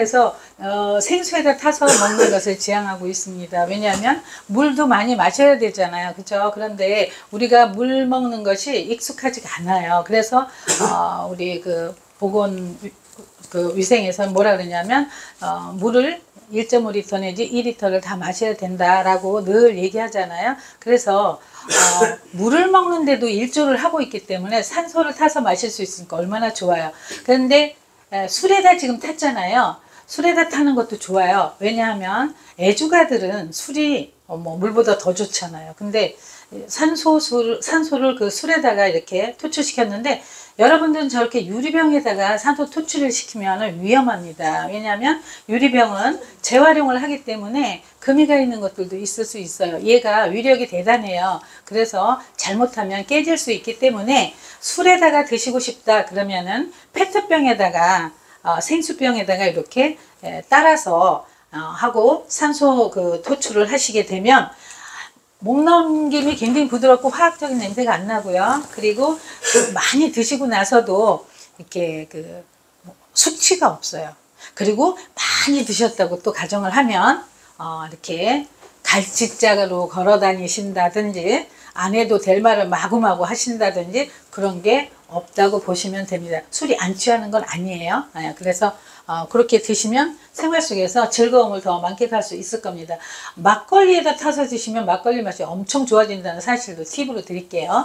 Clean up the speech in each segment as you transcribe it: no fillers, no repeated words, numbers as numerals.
그래서 생수에다 타서 먹는 것을 지향하고 있습니다. 왜냐하면 물도 많이 마셔야 되잖아요. 그죠? 그런데 우리가 물 먹는 것이 익숙하지가 않아요. 그래서 우리 그 보건 그 위생에서는 뭐라 그러냐면 물을 1.5리터 내지 2리터를 다 마셔야 된다라고 늘 얘기하잖아요. 그래서 물을 먹는데도 일조를 하고 있기 때문에 산소를 타서 마실 수 있으니까 얼마나 좋아요. 그런데 술에다 지금 탔잖아요. 술에다 타는 것도 좋아요. 왜냐하면 애주가들은 술이 뭐 물보다 더 좋잖아요. 근데 산소를 그 술에다가 이렇게 토출시켰는데 여러분들은 저렇게 유리병에다가 산소 토출을 시키면 위험합니다. 왜냐하면 유리병은 재활용을 하기 때문에 금이가 있는 것들도 있을 수 있어요. 얘가 위력이 대단해요. 그래서 잘못하면 깨질 수 있기 때문에 술에다가 드시고 싶다 그러면은 페트병에다가 생수병에다가 이렇게 따라서 하고 산소 그 토출을 하시게 되면 목 넘김이 굉장히 부드럽고 화학적인 냄새가 안 나고요. 그리고 많이 드시고 나서도 이렇게 그 숙취가 없어요. 그리고 많이 드셨다고 또 가정을 하면 이렇게 갈직장으로 걸어 다니신다든지 안 해도 될 말을 마구마구 하신다든지 그런 게 없다고 보시면 됩니다. 술이 안 취하는 건 아니에요. 그래서 그렇게 드시면 생활 속에서 즐거움을 더 만끽할 수 있을 겁니다. 막걸리에다 타서 드시면 막걸리 맛이 엄청 좋아진다는 사실도 팁으로 드릴게요.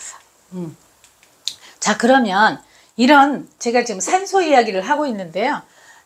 자, 그러면 이런 제가 지금 산소 이야기를 하고 있는데요.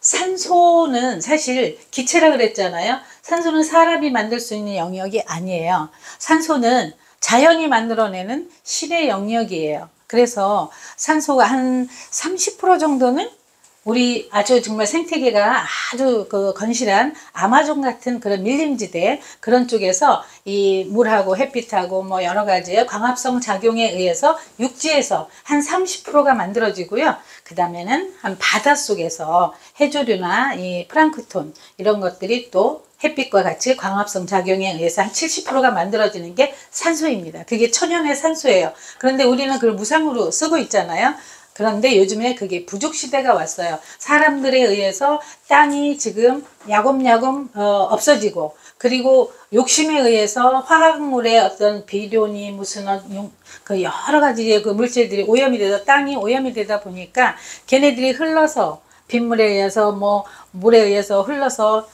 산소는 사실 기체라 그랬잖아요. 산소는 사람이 만들 수 있는 영역이 아니에요. 산소는 자연이 만들어내는 신의 영역이에요. 그래서 산소가 한 30% 정도는 우리 아주 정말 생태계가 아주 그 건실한 아마존 같은 그런 밀림지대 그런 쪽에서 이 물하고 햇빛하고 뭐 여러 가지의 광합성 작용에 의해서 육지에서 한 30%가 만들어지고요. 그 다음에는 한 바닷속에서 해조류나 이 플랑크톤 이런 것들이 또 햇빛과 같이 광합성 작용에 의해서 한 70%가 만들어지는 게 산소입니다. 그게 천연의 산소예요. 그런데 우리는 그걸 무상으로 쓰고 있잖아요. 그런데 요즘에 그게 부족 시대가 왔어요. 사람들에 의해서 땅이 지금 야금야금 없어지고 그리고 욕심에 의해서 화학물의 어떤 비료니 무슨 그 여러 가지의 그 물질들이 오염이 되다 땅이 오염이 되다 보니까 걔네들이 흘러서 빗물에 의해서 뭐 물에 의해서 흘러서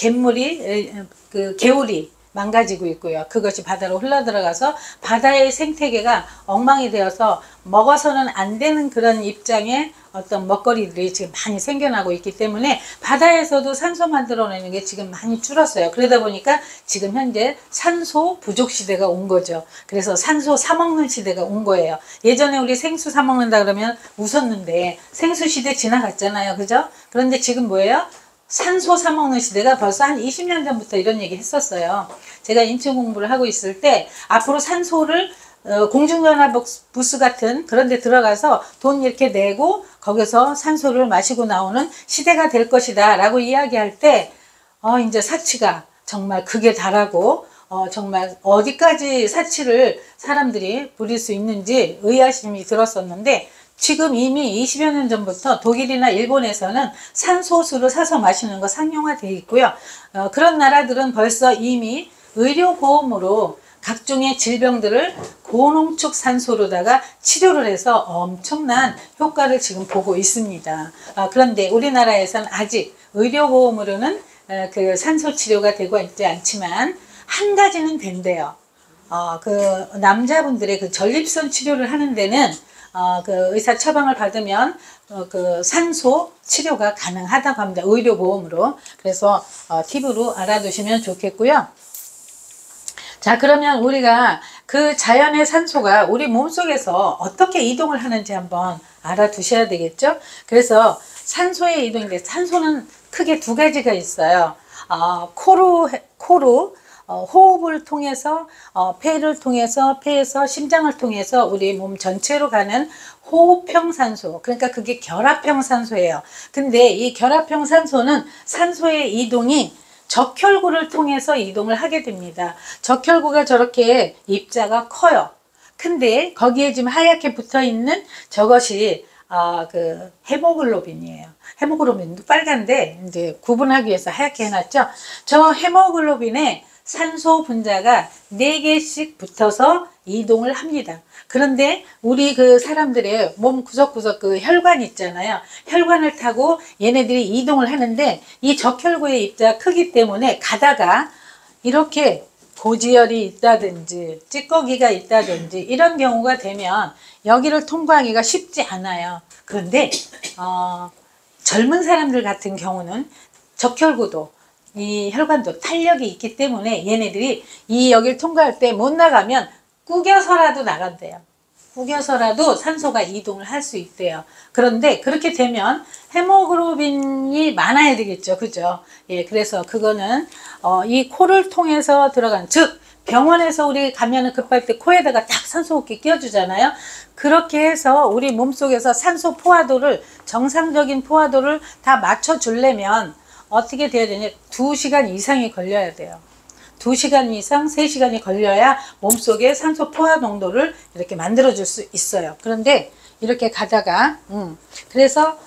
갯물이 그 개울이 망가지고 있고요. 그것이 바다로 흘러들어가서 바다의 생태계가 엉망이 되어서 먹어서는 안 되는 그런 입장의 어떤 먹거리들이 지금 많이 생겨나고 있기 때문에 바다에서도 산소 만들어내는 게 지금 많이 줄었어요. 그러다 보니까 지금 현재 산소 부족 시대가 온 거죠. 그래서 산소 사먹는 시대가 온 거예요. 예전에 우리 생수 사먹는다 그러면 웃었는데 생수 시대 지나갔잖아요. 그죠? 그런데 지금 뭐예요? 산소 사먹는 시대가 벌써 한 20년 전부터 이런 얘기 했었어요. 제가 인천 공부를 하고 있을 때 앞으로 산소를 공중전화 부스 같은 그런 데 들어가서 돈 이렇게 내고 거기서 산소를 마시고 나오는 시대가 될 것이다 라고 이야기할 때 이제 사치가 정말 극에 달하고 정말 어디까지 사치를 사람들이 부릴 수 있는지 의아심이 들었었는데 지금 이미 20여 년 전부터 독일이나 일본에서는 산소수를 사서 마시는 거 상용화되어 있고요. 그런 나라들은 벌써 이미 의료보험으로 각종의 질병들을 고농축 산소로다가 치료를 해서 엄청난 효과를 지금 보고 있습니다. 그런데 우리나라에서는 아직 의료보험으로는 그 산소 치료가 되고 있지 않지만 한 가지는 된대요. 그 남자분들의 그 전립선 치료를 하는 데는 그 의사 처방을 받으면 그 산소 치료가 가능하다고 합니다. 의료보험으로. 그래서 팁으로 알아두시면 좋겠고요. 자, 그러면 우리가 그 자연의 산소가 우리 몸속에서 어떻게 이동을 하는지 한번 알아두셔야 되겠죠. 그래서 산소의 이동인데 산소는 크게 두 가지가 있어요. 코로 호흡을 통해서 폐를 통해서 폐에서 심장을 통해서 우리 몸 전체로 가는 호흡형 산소, 그러니까 그게 결합형 산소예요. 근데 이 결합형 산소는 산소의 이동이 적혈구를 통해서 이동을 하게 됩니다. 적혈구가 저렇게 입자가 커요. 근데 거기에 지금 하얗게 붙어 있는 저것이 그 헤모글로빈이에요. 헤모글로빈도 빨간데 이제 구분하기 위해서 하얗게 해놨죠. 저 헤모글로빈에 산소 분자가 4개씩 붙어서 이동을 합니다. 그런데 우리 그 사람들의 몸 구석구석 그 혈관 있잖아요. 혈관을 타고 얘네들이 이동을 하는데 이 적혈구의 입자가 크기 때문에 가다가 이렇게 고지혈이 있다든지 찌꺼기가 있다든지 이런 경우가 되면 여기를 통과하기가 쉽지 않아요. 그런데 젊은 사람들 같은 경우는 적혈구도 이 혈관도 탄력이 있기 때문에 얘네들이 이 여기를 통과할 때 못 나가면 구겨서라도 나간대요. 구겨서라도 산소가 이동을 할 수 있대요. 그런데 그렇게 되면 헤모글로빈이 많아야 되겠죠. 그죠? 예, 그래서 그거는 이 코를 통해서 들어간, 즉 병원에서 우리 가면은 급할 때 코에다가 딱 산소호흡기 끼워주잖아요. 그렇게 해서 우리 몸속에서 산소 포화도를, 정상적인 포화도를 다 맞춰주려면 어떻게 돼야 되냐? 2시간 이상이 걸려야 돼요. 2시간 이상, 3시간이 걸려야 몸속에 산소 포화 농도를 이렇게 만들어줄 수 있어요. 그런데 이렇게 가다가, 그래서,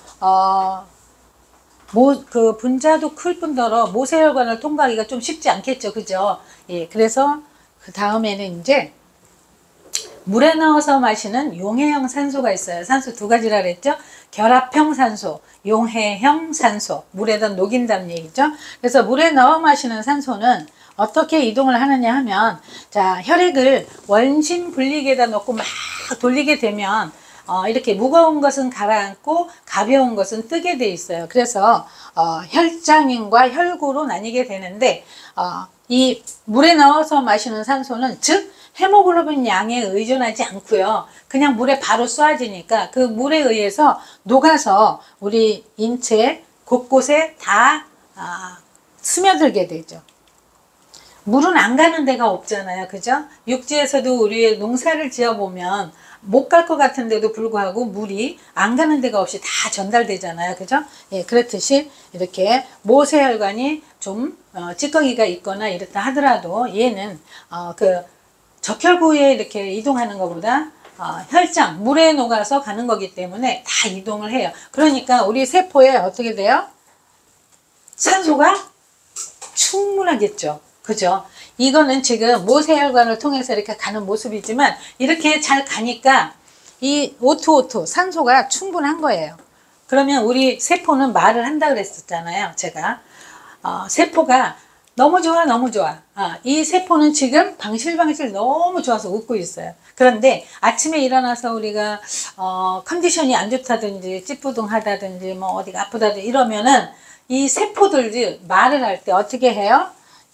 그 분자도 클 뿐더러 모세혈관을 통과하기가 좀 쉽지 않겠죠. 그죠? 예, 그래서 그 다음에는 이제 물에 넣어서 마시는 용해형 산소가 있어요. 산소 2가지라 그랬죠. 결합형 산소, 용해형 산소. 물에다 녹인다는 얘기죠. 그래서 물에 넣어 마시는 산소는 어떻게 이동을 하느냐 하면, 자, 혈액을 원심 분리기에다 넣고 막 돌리게 되면 이렇게 무거운 것은 가라앉고 가벼운 것은 뜨게 돼 있어요. 그래서 혈장인과 혈구로 나뉘게 되는데, 이 물에 넣어서 마시는 산소는, 즉 헤모글로빈 양에 의존하지 않고요. 그냥 물에 바로 쏘아지니까 그 물에 의해서 녹아서 우리 인체 곳곳에 다 스며들게 되죠. 물은 안 가는 데가 없잖아요. 그죠? 육지에서도 우리 농사를 지어보면 못 갈 것 같은데도 불구하고 물이 안 가는 데가 없이 다 전달되잖아요. 그죠? 예, 그렇듯이 이렇게 모세혈관이 좀 찌꺼기가 있거나 이렇다 하더라도 얘는 그 적혈구에 이렇게 이동하는 것보다 혈장, 물에 녹아서 가는 거기 때문에 다 이동을 해요. 그러니까 우리 세포에 어떻게 돼요? 산소가 충분하겠죠. 그죠? 이거는 지금 모세혈관을 통해서 이렇게 가는 모습이지만 이렇게 잘 가니까 이 O2, 산소가 충분한 거예요. 그러면 우리 세포는 말을 한다 그랬었잖아요. 제가 세포가 너무 좋아, 너무 좋아. 이 세포는 지금 방실방실 너무 좋아서 웃고 있어요. 그런데 아침에 일어나서 우리가 컨디션이 안 좋다든지 찌뿌둥하다든지 뭐 어디가 아프다든지 이러면은 이 세포들이 말을 할 때 어떻게 해요?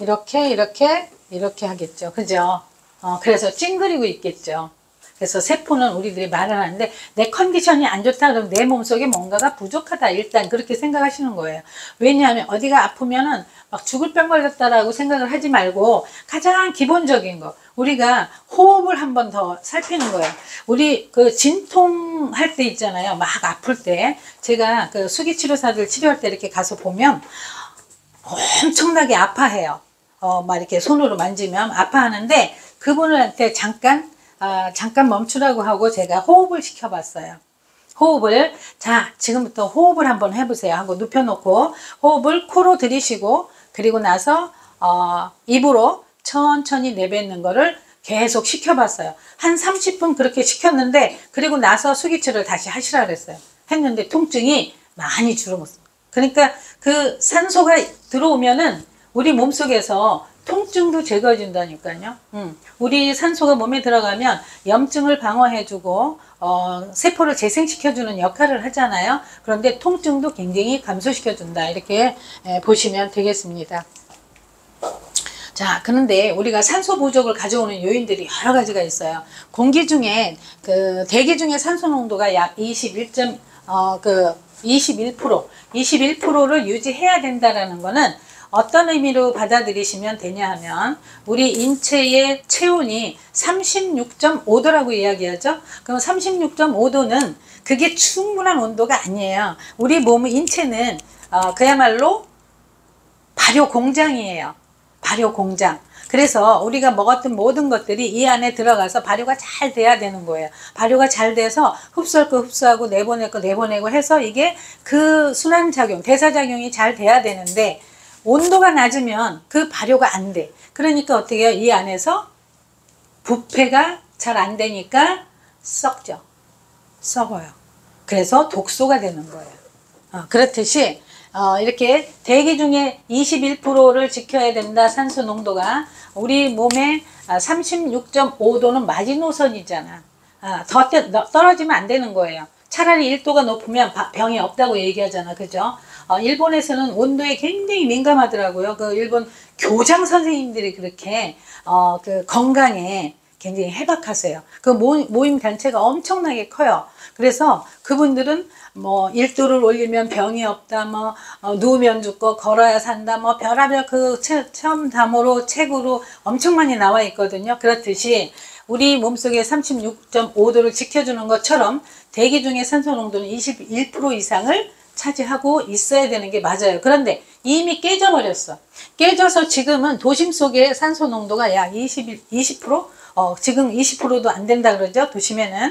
이렇게 하겠죠. 그죠? 그래서 찡그리고 있겠죠. 그래서 세포는 우리들이 말을 하는데 내 컨디션이 안 좋다 그러면 내 몸속에 뭔가가 부족하다. 일단 그렇게 생각하시는 거예요. 왜냐하면 어디가 아프면은 막 죽을 병 걸렸다라고 생각을 하지 말고 가장 기본적인 거. 우리가 호흡을 한 번 더 살피는 거예요. 우리 그 진통할 때 있잖아요. 막 아플 때. 제가 그 수기치료사들 치료할 때 이렇게 가서 보면 엄청나게 아파해요. 막 이렇게 손으로 만지면 아파하는데 그분한테 잠깐 멈추라고 하고 제가 호흡을 시켜봤어요. 호흡을, 자, 지금부터 호흡을 한번 해보세요 하고 눕혀놓고 호흡을 코로 들이쉬고 그리고 나서 입으로 천천히 내뱉는 거를 계속 시켜봤어요. 한 30분 그렇게 시켰는데 그리고 나서 수기치료를 다시 하시라 그랬어요. 했는데 통증이 많이 줄어들었어요. 그러니까 그 산소가 들어오면은 우리 몸속에서 통증도 제거해 준다니까요. 우리 산소가 몸에 들어가면 염증을 방어해주고 세포를 재생시켜주는 역할을 하잖아요. 그런데 통증도 굉장히 감소시켜준다. 이렇게 보시면 되겠습니다. 자, 그런데 우리가 산소 부족을 가져오는 요인들이 여러 가지가 있어요. 공기 중에 대기 중에 산소 농도가 약 21%를 유지해야 된다라는 거는 어떤 의미로 받아들이시면 되냐 하면 우리 인체의 체온이 36.5도라고 이야기하죠. 그럼 36.5도는 그게 충분한 온도가 아니에요. 우리 몸의 인체는 그야말로 발효 공장이에요. 발효 공장. 그래서 우리가 먹었던 모든 것들이 이 안에 들어가서 발효가 잘 돼야 되는 거예요. 발효가 잘 돼서 흡수할 거 흡수하고 내보낼 거 내보내고 해서 이게 그 순환작용, 대사작용이 잘 돼야 되는데 온도가 낮으면 그 발효가 안 돼. 그러니까 어떻게 해요? 이 안에서 부패가 잘 안 되니까 썩죠. 썩어요. 그래서 독소가 되는 거예요. 그렇듯이 이렇게 대기 중에 21%를 지켜야 된다. 산소 농도가 우리 몸에 36.5도는 마지노선이잖아. 더 떨어지면 안 되는 거예요. 차라리 1도가 높으면 병이 없다고 얘기하잖아. 그죠? 일본에서는 온도에 굉장히 민감하더라고요. 그 일본 교장 선생님들이 그렇게 그 건강에 굉장히 해박하세요. 그 모임 단체가 엄청나게 커요. 그래서 그분들은 뭐 1도를 올리면 병이 없다, 뭐 누우면 죽고 걸어야 산다, 뭐 별하별 그 첨담으로 책으로 엄청 많이 나와 있거든요. 그렇듯이 우리 몸속에 36.5도를 지켜주는 것처럼 대기 중에 산소 농도는 21% 이상을 차지하고 있어야 되는 게 맞아요. 그런데 이미 깨져버렸어. 깨져서 지금은 도심 속에 산소 농도가 약 20%? 지금 20%도 안 된다 그러죠. 도심에는.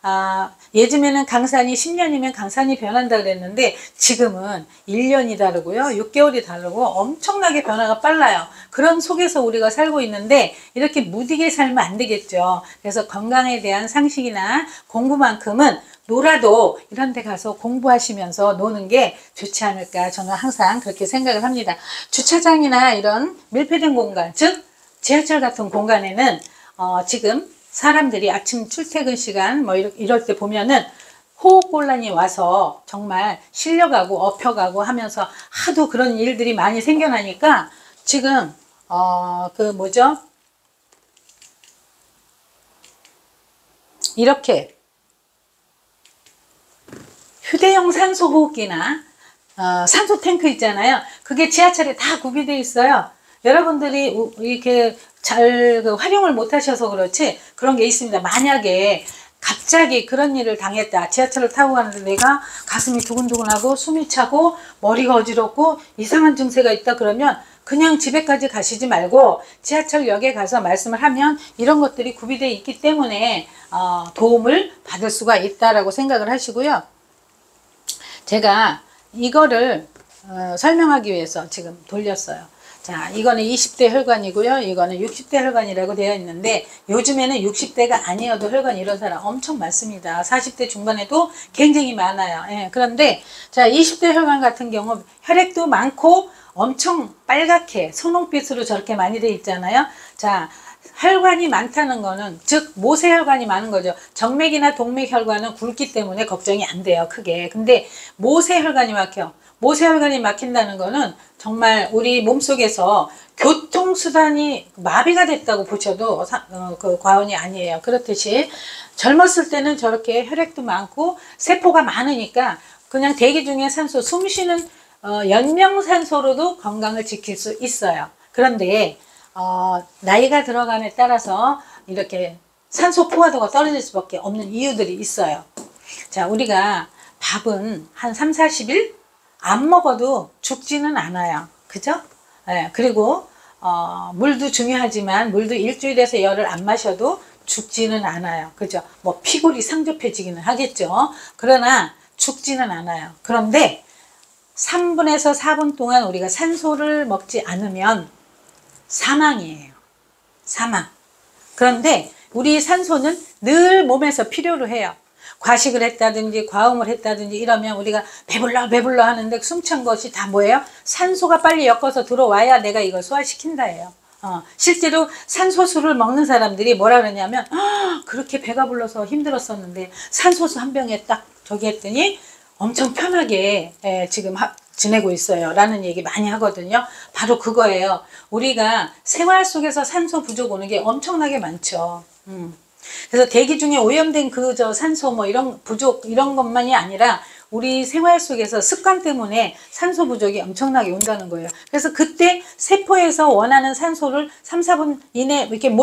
예전에는 강산이 10년이면 강산이 변한다 그랬는데 지금은 1년이 다르고요. 6개월이 다르고 엄청나게 변화가 빨라요. 그런 속에서 우리가 살고 있는데 이렇게 무디게 살면 안 되겠죠. 그래서 건강에 대한 상식이나 공부만큼은 놀아도 이런 데 가서 공부하시면서 노는 게 좋지 않을까 저는 항상 그렇게 생각을 합니다. 주차장이나 이런 밀폐된 공간, 즉 지하철 같은 공간에는 지금 사람들이 아침 출퇴근 시간 뭐 이럴 때 보면은 호흡곤란이 와서 정말 실려가고 엎혀가고 하면서 하도 그런 일들이 많이 생겨나니까 지금 그 뭐죠? 이렇게 휴대용 산소호흡기나 산소 탱크 있잖아요. 그게 지하철에 다 구비되어 있어요. 여러분들이 이렇게 잘 활용을 못 하셔서 그렇지 그런 게 있습니다. 만약에 갑자기 그런 일을 당했다. 지하철을 타고 가는데 내가 가슴이 두근두근하고 숨이 차고 머리가 어지럽고 이상한 증세가 있다 그러면 그냥 집에까지 가시지 말고 지하철역에 가서 말씀을 하면 이런 것들이 구비되어 있기 때문에 도움을 받을 수가 있다라고 생각을 하시고요. 제가 이거를 설명하기 위해서 지금 돌렸어요. 자, 이거는 20대 혈관이고요. 이거는 60대 혈관이라고 되어 있는데 요즘에는 60대가 아니어도 혈관 이런 사람 엄청 많습니다. 40대 중반에도 굉장히 많아요. 예, 그런데 자, 20대 혈관 같은 경우 혈액도 많고 엄청 빨갛게 선홍빛으로 저렇게 많이 돼 있잖아요. 자, 혈관이 많다는 거는 즉 모세혈관이 많은 거죠. 정맥이나 동맥혈관은 굵기 때문에 걱정이 안 돼요. 크게. 근데 모세혈관이 막혀. 모세혈관이 막힌다는 거는 정말 우리 몸속에서 교통수단이 마비가 됐다고 보셔도 그 과언이 아니에요. 그렇듯이 젊었을 때는 저렇게 혈액도 많고 세포가 많으니까 그냥 대기 중에 산소 숨쉬는 연명산소로도 건강을 지킬 수 있어요. 그런데 나이가 들어감에 따라서 이렇게 산소 포화도가 떨어질 수밖에 없는 이유들이 있어요. 자, 우리가 밥은 한 3, 40일 안 먹어도 죽지는 않아요. 그죠? 네, 그리고 물도 중요하지만 물도 일주일에서 열흘 안 마셔도 죽지는 않아요. 그죠? 뭐 피골이 상접해지기는 하겠죠. 그러나 죽지는 않아요. 그런데 3분에서 4분 동안 우리가 산소를 먹지 않으면 사망이에요. 사망. 그런데 우리 산소는 늘 몸에서 필요로 해요. 과식을 했다든지 과음을 했다든지 이러면 우리가 배불러 하는데 숨찬 것이 다 뭐예요? 산소가 빨리 엮어서 들어와야 내가 이걸 소화시킨다예요. 실제로 산소수를 먹는 사람들이 뭐라 그러냐면 그렇게 배가 불러서 힘들었었는데 산소수 한 병에 딱 저기 했더니 엄청 편하게 지금 지내고 있어요 라는 얘기 많이 하거든요. 바로 그거예요. 우리가 생활 속에서 산소 부족 오는 게 엄청나게 많죠. 그래서 대기 중에 오염된 산소 뭐 이런 부족 이런 것만이 아니라 우리 생활 속에서 습관 때문에 산소 부족이 엄청나게 온다는 거예요. 그래서 그때 세포에서 원하는 산소를 3, 4분 이내 이렇게 못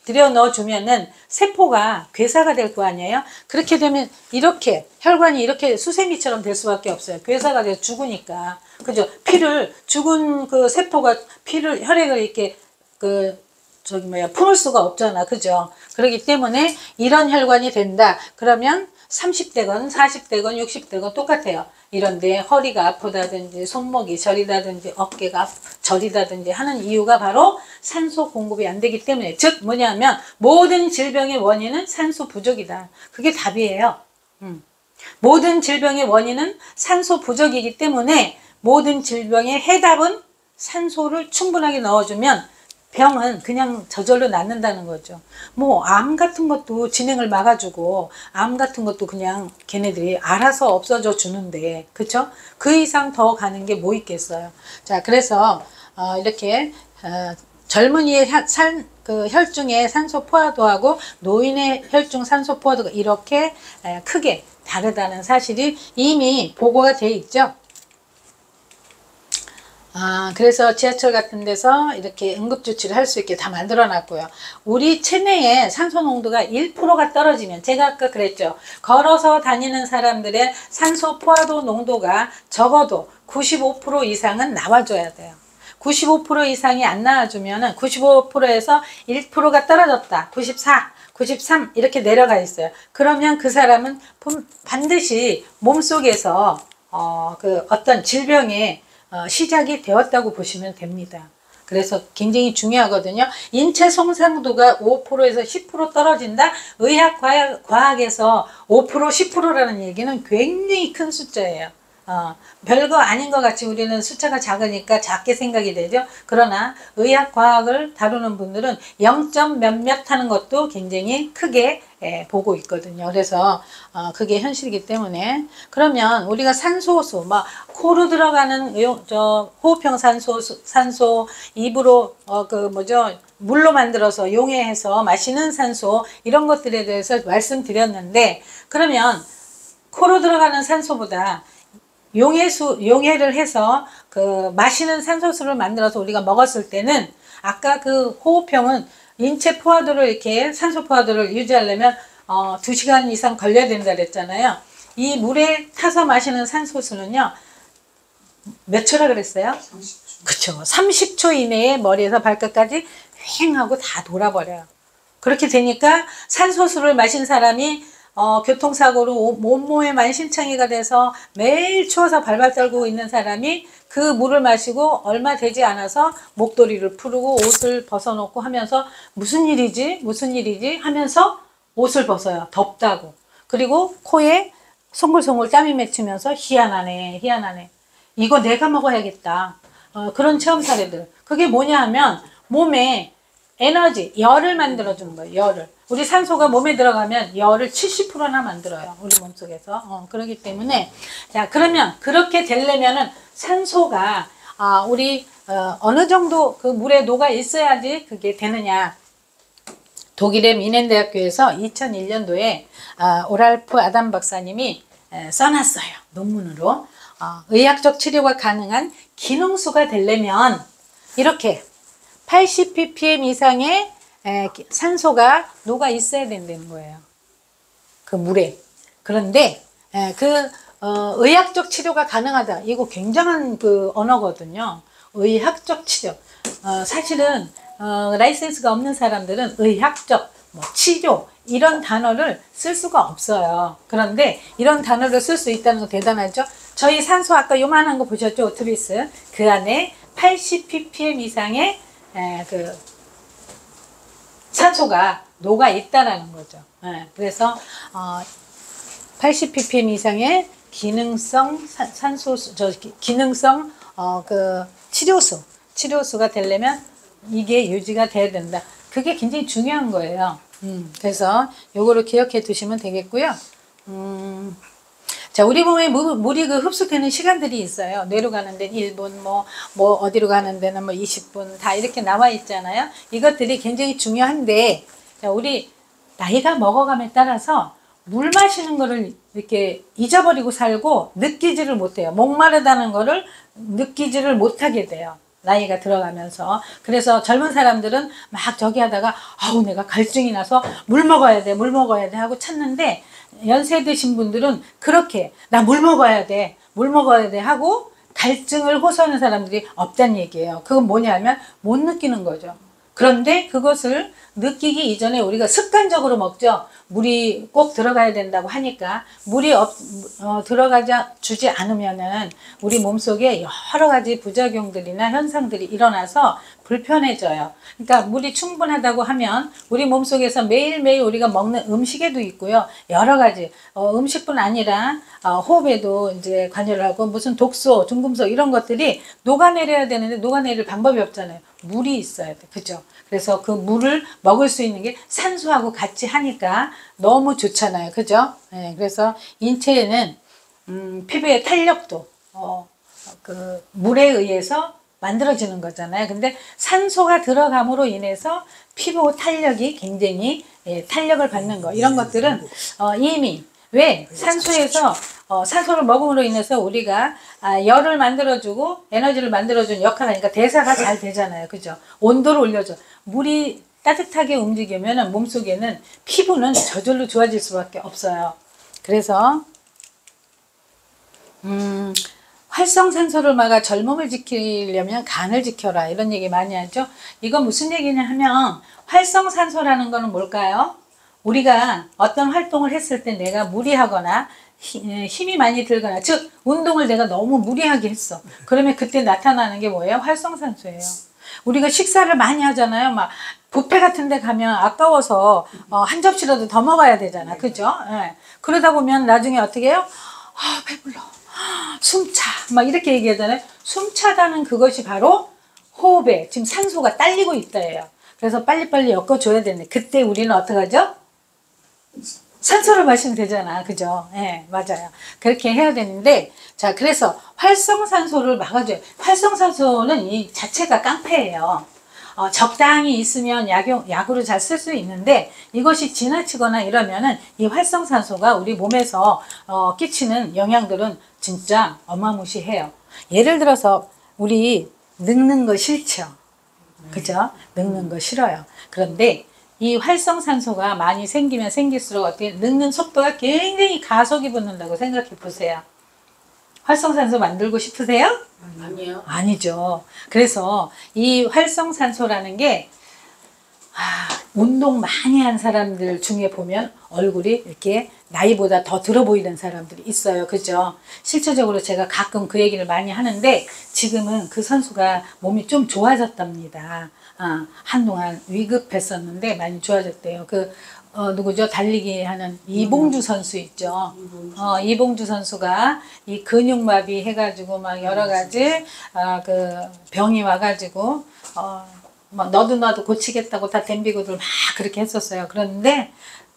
들여 넣어주면은 세포가 괴사가 될 거 아니에요. 그렇게 되면 이렇게 혈관이 이렇게 수세미처럼 될 수밖에 없어요. 괴사가 돼서 죽으니까. 그죠? 피를 죽은 그 세포가 피를 혈액을 이렇게 품을 수가 없잖아. 그죠? 그렇기 때문에 이런 혈관이 된다. 그러면 30대건 40대건 60대건 똑같아요. 이런데 허리가 아프다든지 손목이 저리다든지 어깨가 저리다든지 하는 이유가 바로 산소 공급이 안 되기 때문에, 즉 뭐냐면 모든 질병의 원인은 산소 부족이다. 그게 답이에요. 모든 질병의 원인은 산소 부족이기 때문에 모든 질병의 해답은 산소를 충분하게 넣어주면 병은 그냥 저절로 낫는다는 거죠. 뭐 암 같은 것도 진행을 막아주고 암 같은 것도 그냥 걔네들이 알아서 없어져 주는데, 그쵸? 그 이상 더 가는 게 뭐 있겠어요. 자, 그래서 이렇게 젊은이의 혈중의 산소 포화도하고 노인의 혈중 산소 포화도가 이렇게 크게 다르다는 사실이 이미 보고가 돼 있죠. 그래서 지하철 같은 데서 이렇게 응급조치를 할 수 있게 다 만들어 놨고요. 우리 체내에 산소 농도가 1%가 떨어지면, 제가 아까 그랬죠. 걸어서 다니는 사람들의 산소 포화도 농도가 적어도 95% 이상은 나와줘야 돼요. 95% 이상이 안 나와주면은 95%에서 1%가 떨어졌다. 94, 93 이렇게 내려가 있어요. 그러면 그 사람은 반드시 몸속에서 어떤 질병의 시작이 되었다고 보시면 됩니다. 그래서 굉장히 중요하거든요. 인체 손상도가 5%에서 10% 떨어진다. 의학 과학에서 5%, 10%라는 얘기는 굉장히 큰 숫자예요. 별거 아닌 것 같이 우리는 숫자가 작으니까 작게 생각이 되죠. 그러나 의학 과학을 다루는 분들은 0점 몇몇 하는 것도 굉장히 크게 보고 있거든요. 그래서 그게 현실이기 때문에, 그러면 우리가 산소수, 막 코로 들어가는 호흡형 산소, 입으로 물로 만들어서 용해해서 마시는 산소, 이런 것들에 대해서 말씀드렸는데, 그러면 코로 들어가는 산소보다 용해를 해서 마시는 산소수를 만들어서 우리가 먹었을 때는, 아까 그 호흡형은 인체 포화도를 이렇게 산소 포화도를 유지하려면 2시간 이상 걸려야 된다 그랬잖아요. 이 물에 타서 마시는 산소수는요, 몇 초라 그랬어요? 30초. 그쵸. 30초 이내에 머리에서 발끝까지 휑하고 다 돌아버려요. 그렇게 되니까 산소수를 마신 사람이 교통사고로 온몸에 만신창이가 돼서 매일 추워서 발발 떨고 있는 사람이 그 물을 마시고 얼마 되지 않아서 목도리를 풀고 옷을 벗어놓고 하면서 무슨 일이지 하면서 옷을 벗어요. 덥다고. 그리고 코에 송글송글 땀이 맺히면서 희한하네. 이거 내가 먹어야겠다. 그런 체험 사례들. 그게 뭐냐 하면 몸에 에너지, 열을 만들어주는 거예요. 열을. 우리 산소가 몸에 들어가면 열을 70%나 만들어요. 우리 몸속에서. 그렇기 때문에, 자, 그러면 그렇게 되려면은 산소가 우리 어느 정도 그 물에 녹아 있어야지 그게 되느냐. 독일의 미넨대학교에서 2001년도에 오랄프 아담 박사님이 써놨어요. 논문으로. 의학적 치료가 가능한 기능수가 되려면 이렇게 80ppm 이상의 산소가 녹아 있어야 된다는 거예요. 그 물에. 그런데 의학적 치료가 가능하다. 이거 굉장한 그 언어거든요. 의학적 치료. 사실은 라이센스가 없는 사람들은 의학적, 치료 이런 단어를 쓸 수가 없어요. 그런데 이런 단어를 쓸 수 있다는 거 대단하죠. 저희 산소 아까 요만한 거 보셨죠? 오트리스. 그 안에 80ppm 이상의 산소가 녹아 있다라는 거죠. 그래서 80ppm 이상의 기능성 기능성 치료수가 되려면 이게 유지가 돼야 된다. 그게 굉장히 중요한 거예요. 그래서 요거를 기억해 두시면 되겠고요. 자, 우리 몸에 물이 흡수되는 시간들이 있어요. 뇌로 가는 데는 1분, 어디로 가는 데는 20분, 다 이렇게 나와 있잖아요. 이것들이 굉장히 중요한데, 자, 우리 나이가 먹어감에 따라서 물 마시는 거를 이렇게 잊어버리고 살고 느끼지를 못해요. 목마르다는 거를 느끼지를 못하게 돼요. 나이가 들어가면서. 그래서 젊은 사람들은 막 저기 하다가 아우 내가 갈증이 나서 물 먹어야 돼, 물 먹어야 돼 하고 찾는데, 연세 드신 분들은 그렇게 나 물 먹어야 돼, 물 먹어야 돼 하고 갈증을 호소하는 사람들이 없다는 얘기예요. 그건 뭐냐면 못 느끼는 거죠. 그런데 그것을 느끼기 이전에 우리가 습관적으로 먹죠. 물이 꼭 들어가야 된다고 하니까. 물이 들어가지 주지 않으면은 우리 몸속에 여러 가지 부작용들이나 현상들이 일어나서 불편해져요. 그러니까 물이 충분하다고 하면 우리 몸속에서 매일매일 우리가 먹는 음식에도 있고요. 여러 가지 음식뿐 아니라 호흡에도 이제 관여를 하고 무슨 독소, 중금속 이런 것들이 녹아내려야 되는데 녹아내릴 방법이 없잖아요. 물이 있어야 돼. 그죠? 그래서 그 물을 먹을 수 있는 게 산소하고 같이 하니까 너무 좋잖아요. 그죠? 네, 그래서 인체에는 피부의 탄력도 그 물에 의해서 만들어지는 거잖아요. 근데 산소가 들어감으로 인해서 피부 탄력이 굉장히 탄력을 받는 거, 이런 것들은 이미 왜 산소에서 산소를 먹음으로 인해서 우리가 열을 만들어주고 에너지를 만들어주는 역할을 하니까 대사가 잘 되잖아요. 그죠? 온도를 올려줘. 물이 따뜻하게 움직이면 몸속에는 피부는 저절로 좋아질 수밖에 없어요. 그래서 활성산소를 막아 젊음을 지키려면 간을 지켜라, 이런 얘기 많이 하죠. 이건 무슨 얘기냐 하면, 활성산소라는 거는 뭘까요? 우리가 어떤 활동을 했을 때 내가 무리하거나 힘이 많이 들거나, 즉 운동을 내가 너무 무리하게 했어. 그러면 그때 나타나는 게 뭐예요? 활성산소예요. 우리가 식사를 많이 하잖아요. 막 뷔페 같은 데 가면 아까워서 한 접시라도 더 먹어야 되잖아. 그죠? 예. 그러다 보면 나중에 어떻게 해요? 배불러, 숨차, 막 이렇게 얘기하잖아요. 숨차다는 그것이 바로 호흡에 지금 산소가 딸리고 있다예요. 그래서 빨리빨리 엮어줘야 되는데, 그때 우리는 어떡하죠? 산소를 마시면 되잖아. 그죠? 예, 맞아요. 그렇게 해야 되는데, 자, 그래서 활성산소를 막아줘요. 활성산소는 이 자체가 깡패예요. 적당히 있으면 약으로 잘 쓸 수 있는데, 이것이 지나치거나 이러면은 이 활성산소가 우리 몸에서 끼치는 영향들은 진짜 어마무시해요. 예를 들어서 우리 늙는 거 싫죠? 그죠? 늙는 거 싫어요. 그런데 이 활성산소가 많이 생기면 생길수록 어떻게 늙는 속도가 굉장히 가속이 붙는다고 생각해 보세요. 활성산소 만들고 싶으세요? 아니요. 아니죠. 그래서 이 활성산소라는 게 운동 많이 한 사람들 중에 보면 얼굴이 이렇게 나이보다 더 들어 보이는 사람들이 있어요. 그죠? 실질적으로 제가 가끔 그 얘기를 많이 하는데, 지금은 그 선수가 몸이 좀 좋아졌답니다. 한동안 위급했었는데 많이 좋아졌대요. 누구죠? 달리기 하는 이봉주 선수 있죠. 이봉주 선수가 이 근육마비 해가지고 막 여러 가지 그 병이 와가지고 막 너도 고치겠다고 다 덤비고들 막 그렇게 했었어요. 그런데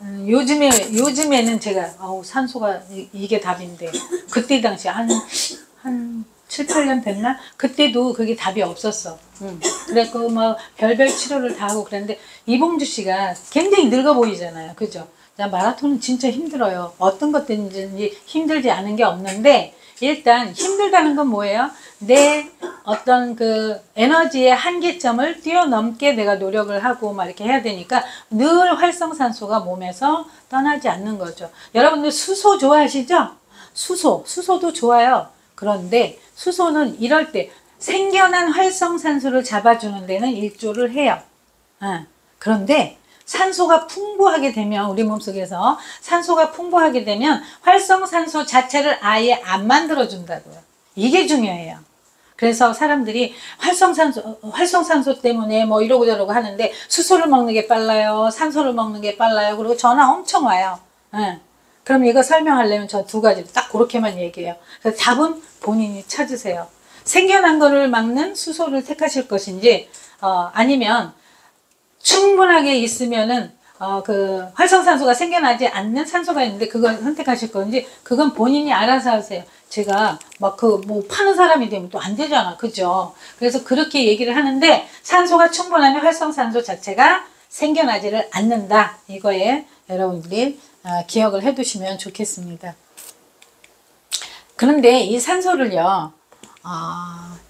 요즘에는 제가 산소가 이게 답인데, 그때 당시 한 7, 8년 됐나? 그때도 그게 답이 없었어. 그래서 뭐 별별 치료를 다 하고 그랬는데, 이봉주 씨가 굉장히 늙어 보이잖아요. 그죠? 마라톤은 진짜 힘들어요. 어떤 것든지 힘들지 않은 게 없는데, 일단 힘들다는 건 뭐예요? 내 어떤 그 에너지의 한계점을 뛰어넘게 내가 노력을 하고 막 이렇게 해야 되니까 늘 활성산소가 몸에서 떠나지 않는 거죠. 여러분들 수소 좋아하시죠? 수소도 좋아요. 그런데 수소는 이럴 때 생겨난 활성산소를 잡아주는 데는 일조를 해요. 그런데 산소가 풍부하게 되면, 우리 몸속에서 산소가 풍부하게 되면 활성산소 자체를 아예 안 만들어준다고요. 이게 중요해요. 그래서 사람들이 활성산소 때문에 뭐 이러고 저러고 하는데, 수소를 먹는 게 빨라요, 산소를 먹는 게 빨라요, 그리고 전화 엄청 와요. 그럼 이거 설명하려면 저 두 가지 딱 그렇게만 얘기해요. 그래서 답은 본인이 찾으세요. 생겨난 거를 막는 수소를 택하실 것인지, 아니면 충분하게 있으면은 그 활성산소가 생겨나지 않는 산소가 있는데 그걸 선택하실 건지, 그건 본인이 알아서 하세요. 제가 막 뭐 파는 사람이 되면 또 안 되잖아. 그죠? 그래서 그렇게 얘기를 하는데, 산소가 충분하면 활성산소 자체가 생겨나지를 않는다. 이거에 여러분들이 기억을 해 두시면 좋겠습니다. 그런데 이 산소를요,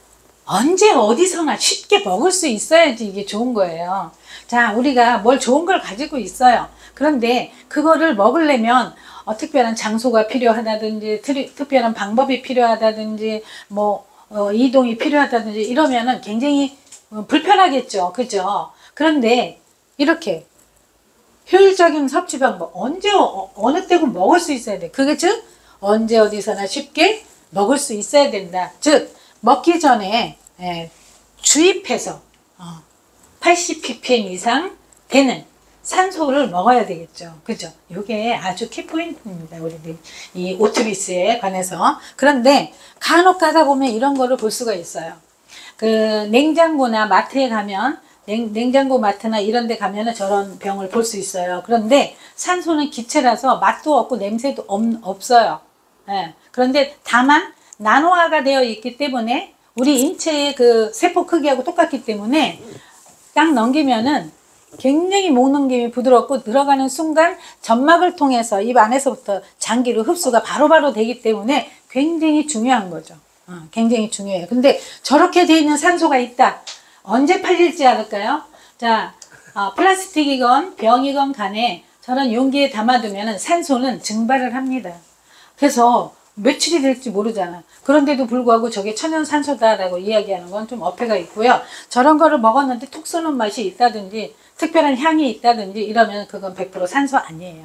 언제 어디서나 쉽게 먹을 수 있어야지 이게 좋은 거예요. 자, 우리가 뭘 좋은 걸 가지고 있어요. 그런데 그거를 먹으려면 특별한 장소가 필요하다든지 특별한 방법이 필요하다든지 뭐 이동이 필요하다든지 이러면은 굉장히 불편하겠죠. 그죠? 그런데 이렇게 효율적인 섭취 방법, 언제 어느 때고 먹을 수 있어야 돼. 그게 즉 언제 어디서나 쉽게 먹을 수 있어야 된다. 즉 먹기 전에 주입해서 80ppm 이상 되는 산소를 먹어야 되겠죠. 그죠? 이게 아주 키포인트입니다. 우리들 이 오트리스에 관해서. 그런데 간혹 가다 보면 이런 거를 볼 수가 있어요. 그 냉장고나 마트에 가면 냉장고 마트나 이런 데 가면은 저런 병을 볼 수 있어요. 그런데 산소는 기체라서 맛도 없고 냄새도 없어요. 예. 그런데 다만 나노화가 되어 있기 때문에 우리 인체의 그 세포 크기하고 똑같기 때문에 딱 넘기면은 굉장히 목 넘김이 부드럽고 들어가는 순간 점막을 통해서 입 안에서부터 장기로 흡수가 바로바로 되기 때문에 굉장히 중요한 거죠. 굉장히 중요해요. 근데 저렇게 돼 있는 산소가 있다. 언제 팔릴지 알을까요? 자, 플라스틱이건 병이건 간에 저런 용기에 담아두면 산소는 증발을 합니다. 그래서 며칠이 될지 모르잖아. 그런데도 불구하고 저게 천연산소다라고 이야기하는 건 좀 어폐가 있고요. 저런 거를 먹었는데 톡 쏘는 맛이 있다든지 특별한 향이 있다든지 이러면 그건 100% 산소 아니에요.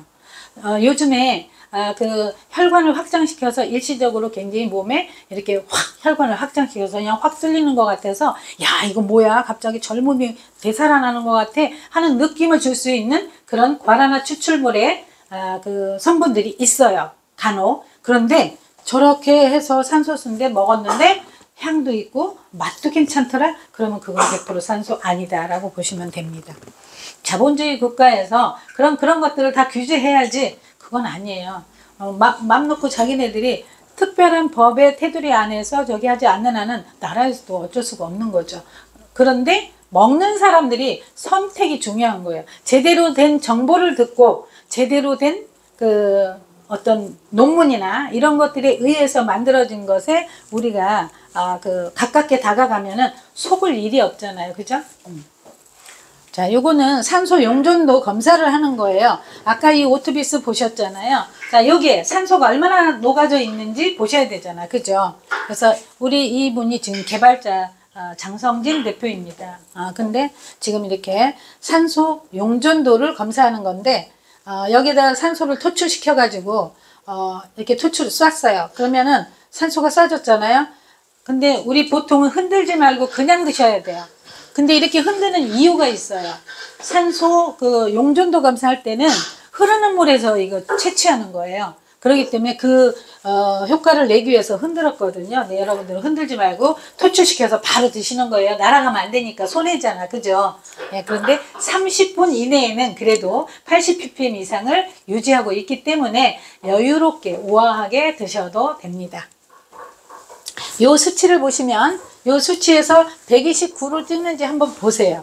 요즘에 그 혈관을 확장시켜서 일시적으로 굉장히 몸에 이렇게 확 혈관을 확장시켜서 그냥 확 쓸리는 것 같아서 야 이거 뭐야 갑자기 젊음이 되살아나는 것 같아 하는 느낌을 줄 수 있는 그런 과라나 추출물의 그 성분들이 있어요. 간혹. 그런데 저렇게 해서 산소수인데 먹었는데 향도 있고 맛도 괜찮더라? 그러면 그건 100% 산소 아니다라고 보시면 됩니다. 자본주의 국가에서 그런 것들을 다 규제해야지 그건 아니에요. 맘 놓고 자기네들이 특별한 법의 테두리 안에서 저기 하지 않는 한은 나라에서도 어쩔 수가 없는 거죠. 그런데 먹는 사람들이 선택이 중요한 거예요. 제대로 된 정보를 듣고 제대로 된 그 어떤 논문이나 이런 것들에 의해서 만들어진 것에 우리가 그 가깝게 다가가면은 속을 일이 없잖아요. 그죠? 자, 요거는 산소 용존도 검사를 하는 거예요. 아까 이 오트비스 보셨잖아요. 자, 여기에 산소가 얼마나 녹아져 있는지 보셔야 되잖아. 그죠? 그래서 우리 이분이 지금 개발자 장성진 대표입니다. 근데 지금 이렇게 산소 용존도를 검사하는 건데 여기다가 산소를 토출시켜 가지고 이렇게 토출을 쐈어요. 그러면은 산소가 쏴졌잖아요. 근데 우리 보통은 흔들지 말고 그냥 드셔야 돼요. 근데 이렇게 흔드는 이유가 있어요. 산소 그 용존도 검사할 때는 흐르는 물에서 이거 채취하는 거예요. 그렇기 때문에 그 효과를 내기 위해서 흔들었거든요. 네, 여러분들은 흔들지 말고 토출시켜서 바로 드시는 거예요. 날아가면 안 되니까 손해잖아. 그죠? 네, 그런데 30분 이내에는 그래도 80ppm 이상을 유지하고 있기 때문에 여유롭게 우아하게 드셔도 됩니다. 요 수치를 보시면 요 수치에서 129를 찍는지 한번 보세요.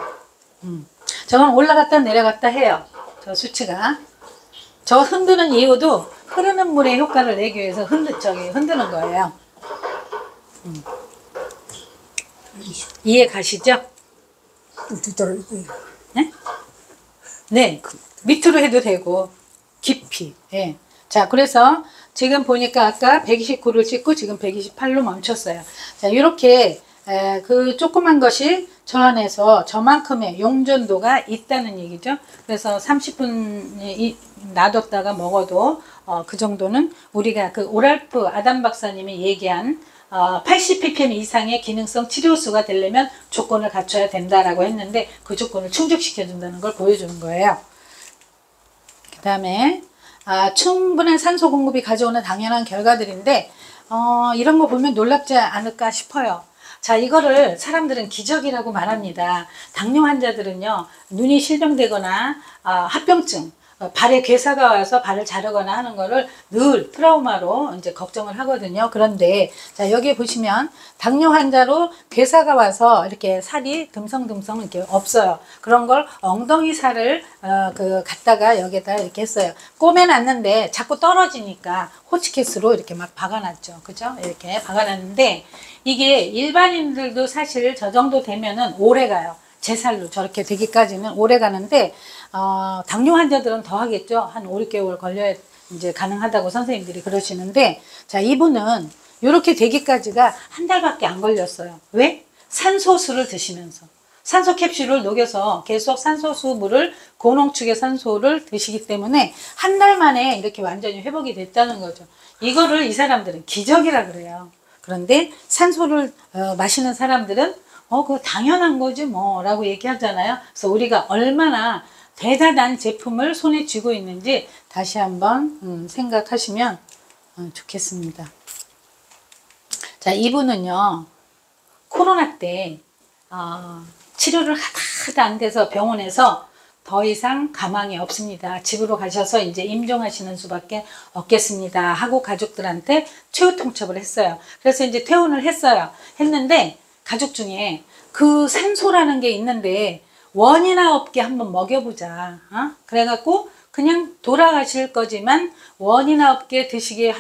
저건 올라갔다 내려갔다 해요. 저 수치가. 저 흔드는 이유도 흐르는 물의 효과를 내기 위해서 흔드는 거예요. 이해 가시죠? 네? 네. 밑으로 해도 되고 깊이. 네. 자, 그래서 지금 보니까 아까 129를 찍고 지금 128로 멈췄어요. 자, 이렇게 그 조그만 것이 저 안에서 저만큼의 용존도가 있다는 얘기죠. 그래서 30분 놔뒀다가 먹어도 그 정도는 우리가 그 오랄프 아담 박사님이 얘기한 80ppm 이상의 기능성 치료수가 되려면 조건을 갖춰야 된다라고 했는데 그 조건을 충족시켜 준다는 걸 보여주는 거예요. 그 다음에 충분한 산소 공급이 가져오는 당연한 결과들인데 이런 거 보면 놀랍지 않을까 싶어요. 자, 이거를 사람들은 기적이라고 말합니다. 당뇨 환자들은요, 눈이 실명되거나 합병증, 발에 괴사가 와서 발을 자르거나 하는 거를 늘 트라우마로 이제 걱정을 하거든요. 그런데 자, 여기 보시면 당뇨 환자로 괴사가 와서 이렇게 살이 듬성듬성 이렇게 없어요. 그런 걸 엉덩이 살을 갖다가 여기에다 이렇게 했어요. 꼬매놨는데 자꾸 떨어지니까 호치키스로 이렇게 막 박아놨죠. 그죠? 이렇게 박아놨는데 이게 일반인들도 사실 저 정도 되면은 오래 가요. 제 살로 저렇게 되기까지는 오래 가는데 당뇨 환자들은 더 하겠죠. 한 5, 6개월 걸려야 이제 가능하다고 선생님들이 그러시는데, 자, 이분은 이렇게 되기까지가 한 달밖에 안 걸렸어요. 왜? 산소수를 드시면서. 산소 캡슐을 녹여서 계속 산소수물을, 고농축의 산소를 드시기 때문에 한 달 만에 이렇게 완전히 회복이 됐다는 거죠. 이거를 이 사람들은 기적이라 그래요. 그런데 산소를 마시는 사람들은 그거 당연한 거지 뭐 라고 얘기하잖아요. 그래서 우리가 얼마나 대단한 제품을 손에 쥐고 있는지 다시 한번 생각하시면 좋겠습니다. 자, 이분은요 코로나 때 치료를 하다 안 돼서 병원에서 더 이상 가망이 없습니다. 집으로 가셔서 이제 임종하시는 수밖에 없겠습니다 하고 가족들한테 최후 통첩을 했어요. 그래서 이제 퇴원을 했는데 가족 중에 그 산소라는 게 있는데 원이나 없게 한번 먹여보자. 그래갖고 그냥 돌아가실 거지만 원이나 없게 드시게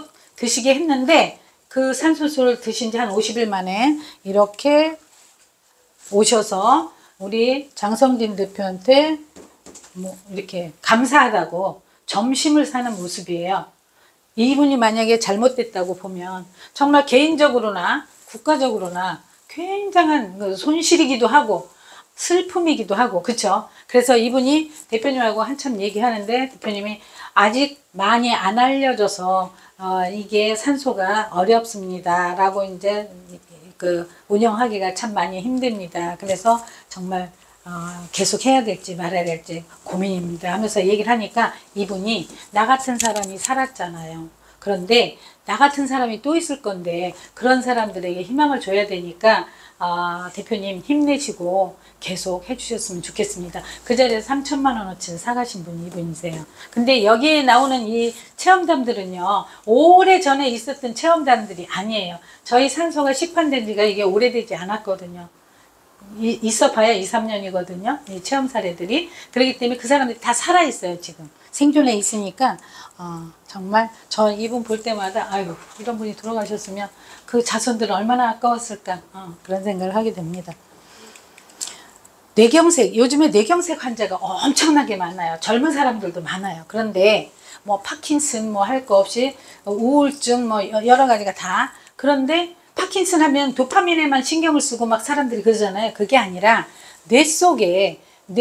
했는데 그 산소수를 드신 지 한 50일 만에 이렇게 오셔서 우리 장성진 대표한테 뭐 이렇게 감사하다고 점심을 사는 모습이에요. 이분이 만약에 잘못됐다고 보면 정말 개인적으로나 국가적으로나 굉장한 손실이기도 하고 슬픔이기도 하고, 그쵸? 그래서 이분이 대표님하고 한참 얘기하는데 대표님이 아직 많이 안 알려져서 이게 산소가 어렵습니다 라고 이제 운영하기가 참 많이 힘듭니다. 그래서 정말 계속 해야 될지 말아야 될지 고민입니다 하면서 얘기를 하니까 이분이 나 같은 사람이 살았잖아요. 그런데 나 같은 사람이 또 있을 건데 그런 사람들에게 희망을 줘야 되니까 대표님 힘내시고 계속 해주셨으면 좋겠습니다. 그 자리에서 3천만 원어치를 사가신 분이 이분이세요. 근데 여기에 나오는 이 체험담들은요 오래전에 있었던 체험담들이 아니에요. 저희 산소가 시판된 지가 이게 오래되지 않았거든요. 있어봐야 2, 3년이거든요. 이 체험 사례들이. 그렇기 때문에 그 사람들이 다 살아있어요. 지금 생존해 있으니까 정말 저 이분 볼 때마다 아유 이런 분이 돌아가셨으면 그 자손들은 얼마나 아까웠을까 그런 생각을 하게 됩니다. 뇌경색, 요즘에 뇌경색 환자가 엄청나게 많아요. 젊은 사람들도 많아요. 그런데 뭐 파킨슨 뭐 할 거 없이 우울증 뭐 여러 가지가 다. 그런데 파킨슨 하면 도파민에만 신경을 쓰고 막 사람들이 그러잖아요. 그게 아니라 뇌 속에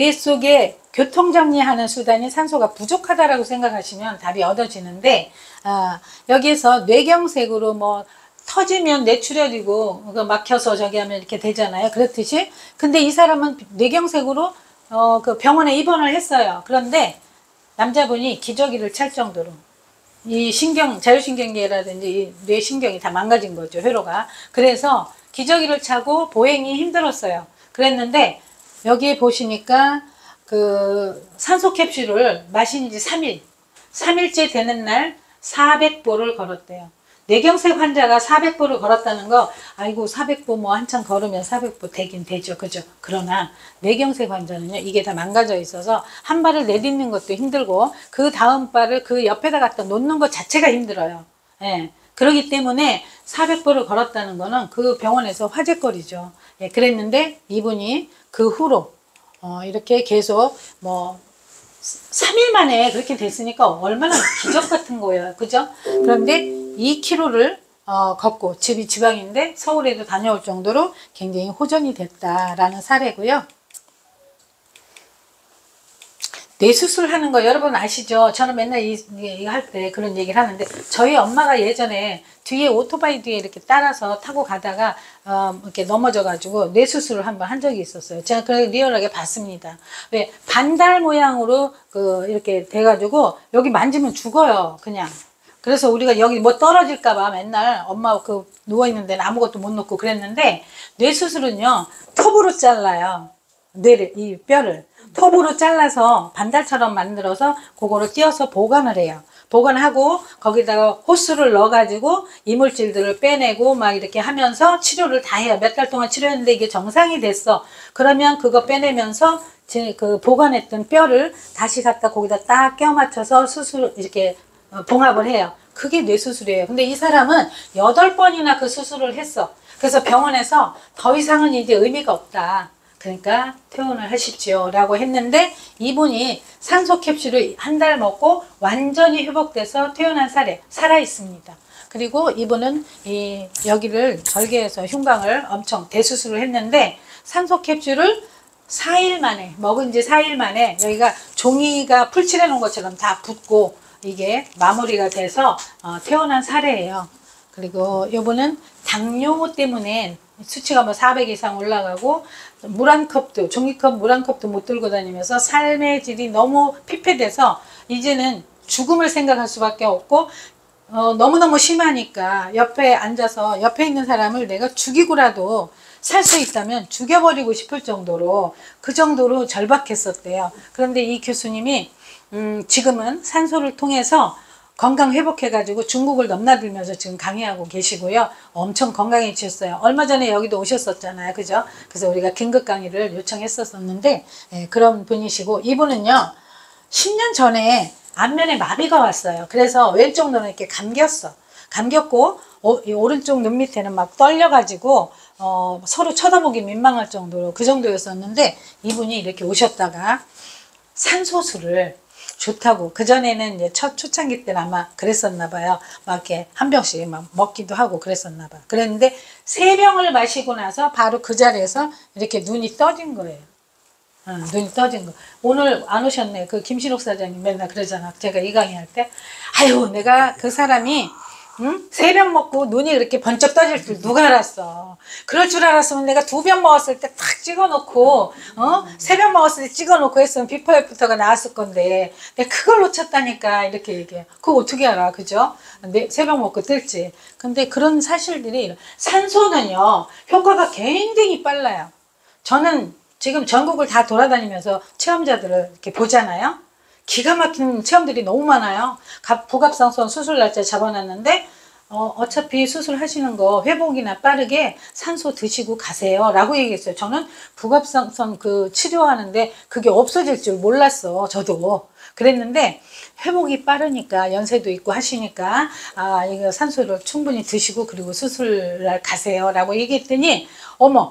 교통정리하는 수단이 산소가 부족하다라고 생각하시면 답이 얻어지는데 여기에서 뇌경색으로 뭐 터지면 뇌출혈이고 막혀서 저기 하면 이렇게 되잖아요. 그렇듯이 근데 이 사람은 뇌경색으로 그 병원에 입원을 했어요. 그런데 남자분이 기저귀를 찰 정도로 이 자율신경계라든지 이 뇌신경이 다 망가진 거죠. 회로가. 그래서 기저귀를 차고 보행이 힘들었어요. 그랬는데 여기에 보시니까 그 산소 캡슐을 마신 지 3일째 되는 날 400보를 걸었대요. 뇌경색 환자가 400보를 걸었다는 거, 아이고 400보 뭐 한참 걸으면 400보 되긴 되죠. 그죠? 그러나 뇌경색 환자는요, 이게 다 망가져 있어서 한 발을 내딛는 것도 힘들고 그 다음 발을 그 옆에다 갖다 놓는 것 자체가 힘들어요. 예. 그렇기 때문에 400보를 걸었다는 거는 그 병원에서 화제거리죠. 예, 그랬는데 이분이 그 후로 이렇게 계속 뭐 3일 만에 그렇게 됐으니까 얼마나 기적 같은 거예요. 그죠? 그런데 2km를 걷고 집이 지방인데 서울에도 다녀올 정도로 굉장히 호전이 됐다라는 사례고요. 뇌수술 하는 거 여러분 아시죠? 저는 맨날 이거 할 때 그런 얘기를 하는데 저희 엄마가 예전에 뒤에 오토바이 뒤에 이렇게 따라서 타고 가다가 이렇게 넘어져 가지고 뇌수술을 한번 한 적이 있었어요. 제가 그걸 리얼하게 봤습니다. 왜 반달 모양으로 이렇게 돼 가지고 여기 만지면 죽어요. 그냥. 그래서 우리가 여기 뭐 떨어질까 봐 맨날 엄마 누워 있는 데는 아무것도 못 놓고 그랬는데 뇌수술은요 톱으로 잘라요. 이 뼈를. 톱으로 잘라서 반달처럼 만들어서 그거를 띄어서 보관을 해요. 보관하고 거기다가 호스를 넣어가지고 이물질들을 빼내고 막 이렇게 하면서 치료를 다 해요. 몇 달 동안 치료했는데 이게 정상이 됐어. 그러면 그거 빼내면서 그 보관했던 뼈를 다시 갖다 거기다 딱 껴 맞춰서 수술 이렇게 봉합을 해요. 그게 뇌수술이에요. 근데 이 사람은 8번이나 그 수술을 했어. 그래서 병원에서 더 이상은 이제 의미가 없다. 그러니까 퇴원을 하십시오 라고 했는데 이분이 산소 캡슐을 한 달 먹고 완전히 회복돼서 퇴원한 사례 살아 있습니다. 그리고 이분은 여기를 절개해서 흉방을 엄청 대수술을 했는데 산소 캡슐을 4일 만에 먹은 지 4일 만에 여기가 종이가 풀칠해 놓은 것처럼 다 붓고 이게 마무리가 돼서 퇴원한 사례예요. 그리고 이분은 당뇨 때문에 수치가 뭐 400 이상 올라가고 물 한 컵도 종이컵 물 한 컵도 못 들고 다니면서 삶의 질이 너무 피폐돼서 이제는 죽음을 생각할 수밖에 없고 너무너무 심하니까 옆에 앉아서 옆에 있는 사람을 내가 죽이고라도 살 수 있다면 죽여버리고 싶을 정도로 그 정도로 절박했었대요. 그런데 이 교수님이 지금은 산소를 통해서 건강 회복해가지고 중국을 넘나들면서 지금 강의하고 계시고요. 엄청 건강해지셨어요. 얼마 전에 여기도 오셨었잖아요. 그죠? 그래서 우리가 긴급 강의를 요청했었는데 그런 분이시고 이분은요. 10년 전에 안면에 마비가 왔어요. 그래서 왼쪽 눈은 이렇게 감겼어. 감겼고 오른쪽 눈 밑에는 막 떨려가지고 서로 쳐다보기 민망할 정도로 그 정도였었는데 이분이 이렇게 오셨다가 산소수를 좋다고 그전에는 이제 초창기 때는 아마 그랬었나 봐요. 막 이렇게 한 병씩 막 먹기도 하고 그랬었나 봐요. 그랬는데 3병을 마시고 나서 바로 그 자리에서 이렇게 눈이 떠진 거예요. 눈이 떠진 거. 오늘 안 오셨네. 그 김신옥 사장님 맨날 그러잖아. 제가 이 강의할 때. 아유, 내가 그 사람이 3병 먹고 눈이 그렇게 번쩍 떠질 줄 누가 알았어. 그럴 줄 알았으면 내가 2병 먹었을 때 탁 찍어놓고 3병 먹었을 때 찍어놓고 했으면 비포 애프터가 나왔을 건데 내가 그걸 놓쳤다니까 이렇게 얘기해. 그거 어떻게 알아. 그죠? 3병 먹고 뜰지. 근데 그런 사실들이 산소는요 효과가 굉장히 빨라요. 저는 지금 전국을 다 돌아다니면서 체험자들을 이렇게 보잖아요. 기가 막힌 체험들이 너무 많아요. 부갑상선 수술 날짜 잡아놨는데 어차피 수술하시는 거 회복이나 빠르게 산소 드시고 가세요 라고 얘기했어요. 저는 부갑상선 그 치료하는데 그게 없어질 줄 몰랐어. 저도 그랬는데 회복이 빠르니까 연세도 있고 하시니까 이거 산소를 충분히 드시고 그리고 수술날 가세요 라고 얘기했더니 어머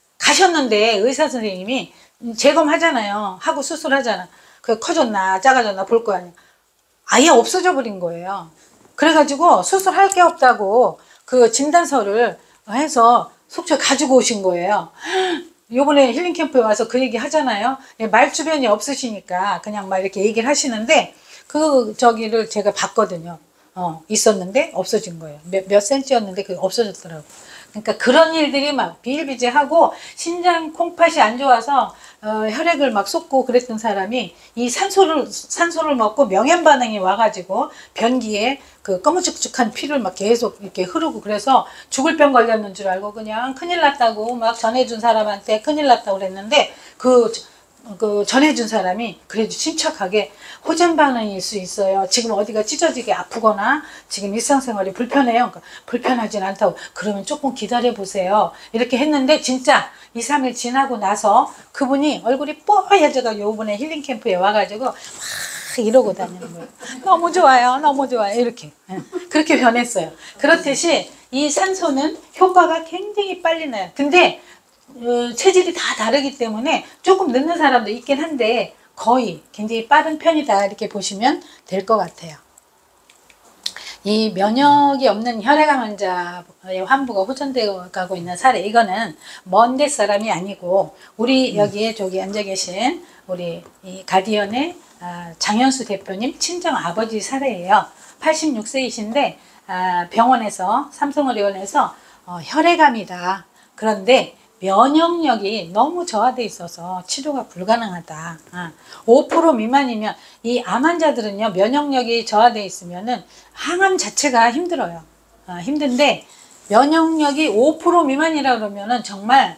가셨는데 의사 선생님이 재검하잖아요. 하고 수술하잖아. 그 커졌나 작아졌나 볼 거 아니야. 아예 없어져 버린 거예요. 그래가지고 수술할 게 없다고 그 진단서를 해서 속초에 가지고 오신 거예요. 요번에 힐링캠프에 와서 그 얘기 하잖아요. 말 주변이 없으시니까 그냥 막 이렇게 얘기를 하시는데 그 저기를 제가 봤거든요. 있었는데 없어진 거예요. 몇 센치였는데 그게 없어졌더라고. 그러니까 그런 일들이 막 비일비재하고 신장 콩팥이 안 좋아서 혈액을 막 쏟고 그랬던 사람이 이 산소를 먹고 명현 반응이 와가지고 변기에 그 검은죽죽한 피를 막 계속 이렇게 흐르고 그래서 죽을 병 걸렸는 줄 알고 그냥 큰일 났다고 막 전해준 사람한테 큰일 났다고 그랬는데 그 전해준 사람이 그래도 침착하게 호전 반응일 수 있어요. 지금 어디가 찢어지게 아프거나 지금 일상생활이 불편해요. 그러니까 불편하진 않다고 그러면 조금 기다려 보세요. 이렇게 했는데 진짜 2, 3일 지나고 나서 그분이 얼굴이 뽀얘져가 요번에 힐링캠프에 와가지고 막 이러고 다니는 거예요. 너무 좋아요. 너무 좋아요. 이렇게 그렇게 변했어요. 그렇듯이 이 산소는 효과가 굉장히 빨리 나요. 근데 체질이 다 다르기 때문에 조금 늦는 사람도 있긴 한데 거의 굉장히 빠른 편이다 이렇게 보시면 될 것 같아요. 이 면역이 없는 혈액암 환자의 환부가 호전되어 가고 있는 사례 이거는 먼데 사람이 아니고 우리 여기에 저기 앉아 계신 우리 이 가디언의 장현수 대표님 친정 아버지 사례예요. 86세이신데 병원에서 삼성의료원에서 혈액암이다. 그런데 면역력이 너무 저하돼 있어서 치료가 불가능하다. 5% 미만이면 이 암 환자들은요 면역력이 저하돼 있으면은 항암 자체가 힘들어요. 힘든데 면역력이 5% 미만이라 그러면은 정말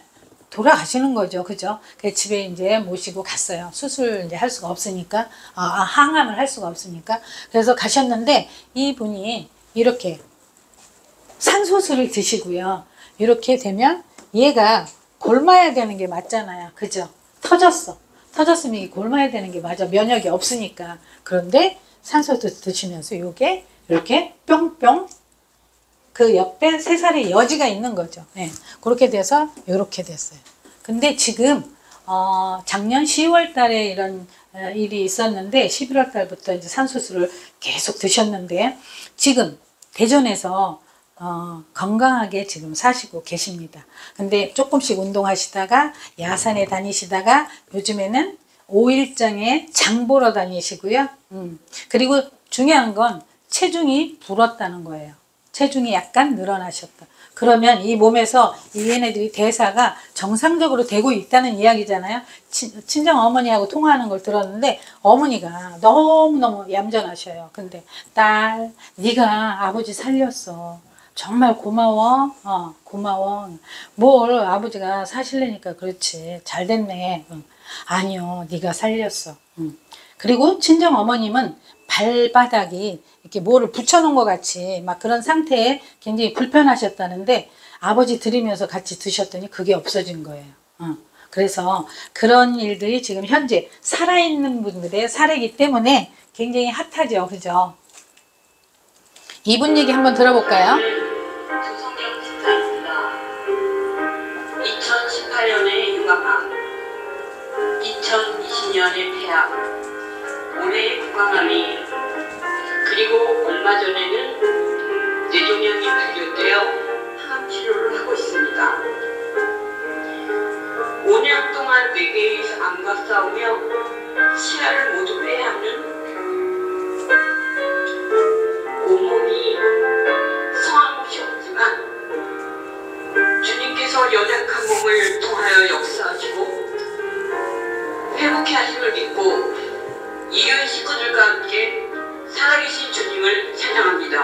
돌아가시는 거죠. 그죠? 그 집에 이제 모시고 갔어요. 수술 이제 할 수가 없으니까, 항암을 할 수가 없으니까. 그래서 가셨는데, 이분이 이렇게 산소수를 드시고요. 이렇게 되면 얘가 곪아야 되는 게 맞잖아요. 그죠? 터졌으면 이게 곪아야 되는 게 맞아. 면역이 없으니까. 그런데 산소수 드시면서 이게 이렇게 뿅뿅 그 옆에 새살의 여지가 있는 거죠. 네. 그렇게 돼서 이렇게 됐어요. 근데 지금 작년 10월 달에 이런 일이 있었는데 11월 달부터 이제 산소수를 계속 드셨는데 지금 대전에서 건강하게 지금 사시고 계십니다. 근데 조금씩 운동하시다가 야산에 다니시다가 요즘에는 5일장에 장 보러 다니시고요. 그리고 중요한 건 체중이 불었다는 거예요. 체중이 약간 늘어나셨다. 그러면 이 몸에서 이 얘네들이 대사가 정상적으로 되고 있다는 이야기잖아요. 친정 어머니하고 통화하는 걸 들었는데 어머니가 너무너무 얌전하셔요. 근데 딸, 네가 아버지 살렸어. 정말 고마워. 고마워. 뭘 아버지가 사실래니까 그렇지. 잘 됐네. 아니요, 네가 살렸어. 그리고 친정 어머님은 발바닥이 이렇게 뭐를 붙여놓은 것 같이 막 그런 상태에 굉장히 불편하셨다는데 아버지 드리면서 같이 드셨더니 그게 없어진 거예요. 그래서 그런 일들이 지금 현재 살아있는 분들의 사례이기 때문에 굉장히 핫하죠. 그죠? 이분 얘기 한번 들어볼까요? 조성영 집사입니다. 2018년에 유방암, 2020년에 폐암, 올해 구강암이, 그리고 얼마 전에는 뇌종양이 발견되어 항암 치료를 하고 있습니다. 5년 동안 뇌계에서 암과 싸우며 시야를 모두 빼야 하는 온몸이 성한 곳이 없지만 주님께서 연약한 몸을 통하여 역사하시고 회복해 하심을 믿고 이교회 식구들과 함께 살아계신 주님을 찬양합니다.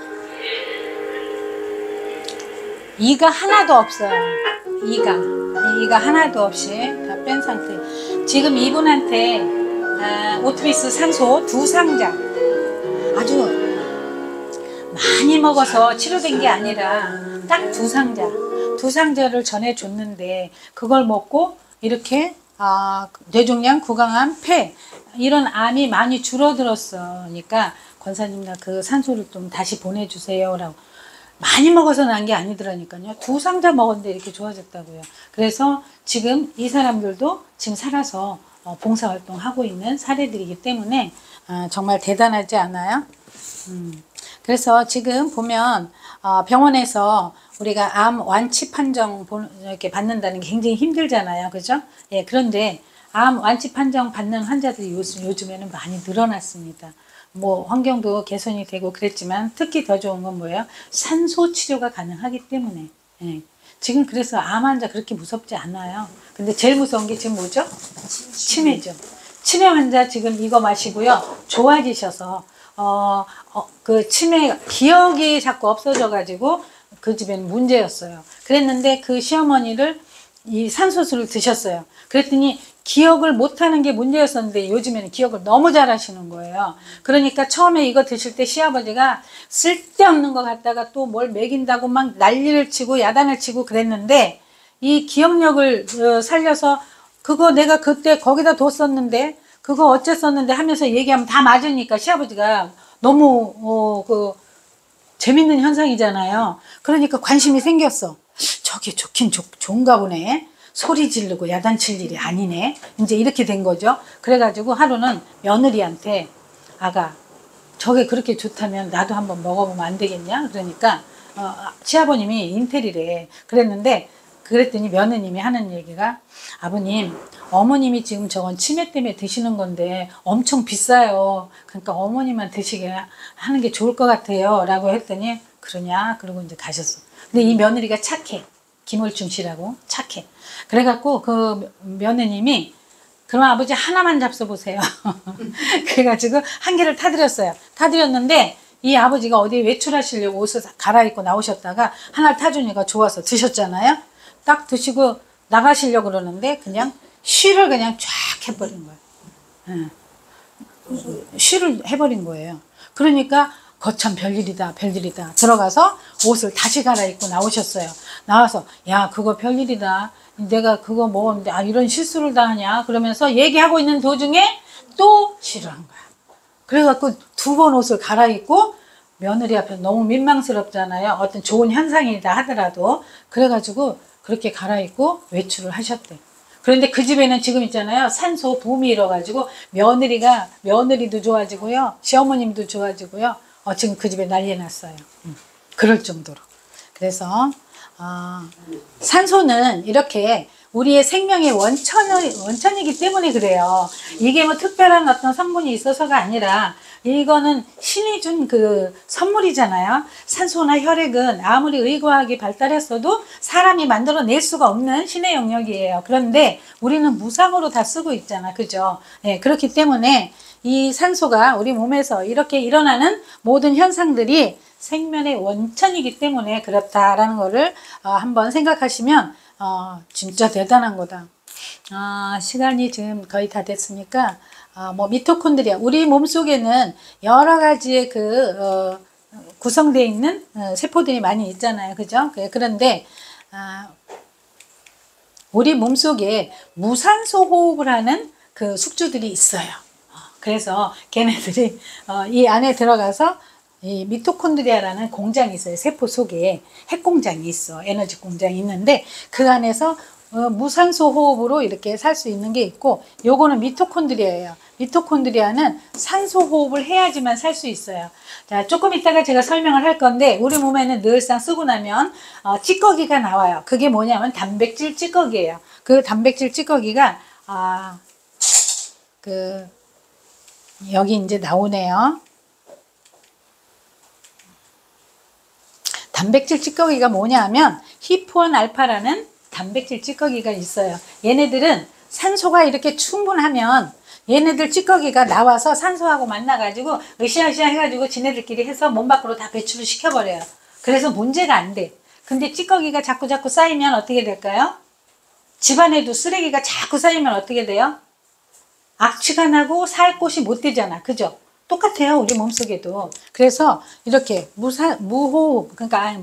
이가 하나도 없어요. 이가 하나도 없이 다 뺀 상태. 지금 이분한테 오트리스 산소 2상자 아주 많이 먹어서 치료된 게 아니라 딱 2상자를 전해줬는데 그걸 먹고 이렇게 뇌종양, 구강암, 폐 이런 암이 많이 줄어들었으니까 권사님나 그 산소를 좀 다시 보내주세요 라고. 많이 먹어서 난 게 아니더라니까요. 2상자 먹었는데 이렇게 좋아졌다고요. 그래서 지금 이 사람들도 지금 살아서 봉사활동 하고 있는 사례들이기 때문에 정말 대단하지 않아요? 그래서 지금 보면 병원에서 우리가 암 완치 판정 이렇게 받는다는 게 굉장히 힘들잖아요. 그죠? 예, 그런데 암 완치 판정 받는 환자들이 요즘에는 많이 늘어났습니다. 뭐 환경도 개선이 되고 그랬지만 특히 더 좋은 건 뭐예요? 산소 치료가 가능하기 때문에. 예. 지금 그래서 암 환자 그렇게 무섭지 않아요. 근데 제일 무서운 게 지금 뭐죠? 치매죠. 치매 환자 지금 이거 마시고요. 좋아지셔서 그 치매 기억이 자꾸 없어져 가지고 그 집에는 문제였어요. 그랬는데 그 시어머니를 이 산소수를 드셨어요. 그랬더니 기억을 못하는 게 문제였었는데 요즘에는 기억을 너무 잘하시는 거예요. 그러니까 처음에 이거 드실 때 시아버지가 쓸데없는 거 갖다가 또 뭘 먹인다고 막 난리를 치고 야단을 치고 그랬는데 이 기억력을 살려서 그거 내가 그때 거기다 뒀었는데 그거 어쨌었는데 하면서 얘기하면 다 맞으니까 시아버지가 너무 재밌는 현상이잖아요. 그러니까 관심이 생겼어. 저게 좋긴 좋은가 보네. 소리 지르고 야단칠 일이 아니네. 이제 이렇게 된 거죠. 그래가지고 하루는 며느리한테 아가 저게 그렇게 좋다면 나도 한번 먹어보면 안 되겠냐? 그러니까 시아버님이 인텔이래. 그랬더니 며느님이 하는 얘기가 아버님 어머님이 지금 저건 치매 때문에 드시는 건데 엄청 비싸요. 그러니까 어머니만 드시게 하는 게 좋을 것 같아요. 라고 했더니 그러냐? 그러고 이제 가셨어. 근데 이 며느리가 착해. 김월중 씨라고 착해. 그래갖고 그 며느님이 그럼 아버지 하나만 잡숴보세요. 그래가지고 한 개를 타드렸어요. 타드렸는데 이 아버지가 어디 외출하시려고 옷을 갈아입고 나오셨다가 하나를 타주니까 좋아서 드셨잖아요. 딱 드시고 나가시려고 그러는데 그냥 쉬를 그냥 쫙 해버린 거예요. 쉬를 해버린 거예요. 그러니까 거참 별일이다 별일이다 들어가서 옷을 다시 갈아입고 나오셨어요. 나와서 야 그거 별일이다 내가 그거 먹었는데 아 이런 실수를 다 하냐 그러면서 얘기하고 있는 도중에 또 쉬를 한 거야. 그래갖고 2번 옷을 갈아입고 며느리 앞에 너무 민망스럽잖아요. 어떤 좋은 현상이다 하더라도. 그래가지고 그렇게 갈아입고 외출을 하셨대. 그런데 그 집에는 지금 있잖아요. 산소 붐이 일어가지고 며느리도 좋아지고요. 시어머님도 좋아지고요. 지금 그 집에 난리 났어요. 그럴 정도로. 그래서 산소는 이렇게 우리의 생명의 원천이기 때문에 그래요. 이게 뭐 특별한 어떤 성분이 있어서가 아니라 이거는 신이 준 그 선물이잖아요. 산소나 혈액은 아무리 의과학이 발달했어도 사람이 만들어낼 수가 없는 신의 영역이에요. 그런데 우리는 무상으로 다 쓰고 있잖아. 그죠? 네, 그렇기 때문에 이 산소가 우리 몸에서 이렇게 일어나는 모든 현상들이 생명의 원천이기 때문에 그렇다라는 거를 한번 생각하시면 진짜 대단한 거다. 시간이 지금 거의 다 됐으니까 뭐 미토콘드리아 우리 몸속에는 여러 가지의 구성되어 있는 세포들이 많이 있잖아요. 그죠? 그런데 우리 몸속에 무산소 호흡을 하는 그 숙주들이 있어요. 그래서 걔네들이 이 안에 들어가서 이 미토콘드리아라는 공장이 있어요. 세포 속에 핵공장이 있어. 에너지 공장이 있는데 그 안에서 무산소 호흡으로 이렇게 살 수 있는 게 있고 요거는 미토콘드리아예요. 미토콘드리아는 산소 호흡을 해야지만 살 수 있어요. 자, 조금 이따가 제가 설명을 할 건데 우리 몸에는 늘상 쓰고 나면 찌꺼기가 나와요. 그게 뭐냐면 단백질 찌꺼기예요. 그 단백질 찌꺼기가 여기 이제 나오네요. 단백질 찌꺼기가 뭐냐 하면 히프원 알파라는 단백질 찌꺼기가 있어요. 얘네들은 산소가 이렇게 충분하면 얘네들 찌꺼기가 나와서 산소하고 만나가지고 으쌰으쌰 해가지고 지네들끼리 해서 몸 밖으로 다 배출을 시켜버려요. 그래서 문제가 안 돼. 근데 찌꺼기가 자꾸 쌓이면 어떻게 될까요? 집안에도 쓰레기가 자꾸 쌓이면 어떻게 돼요? 악취가 나고 살 곳이 못 되잖아. 그죠? 똑같아요. 우리 몸속에도. 그래서 이렇게 무호흡, 그러니까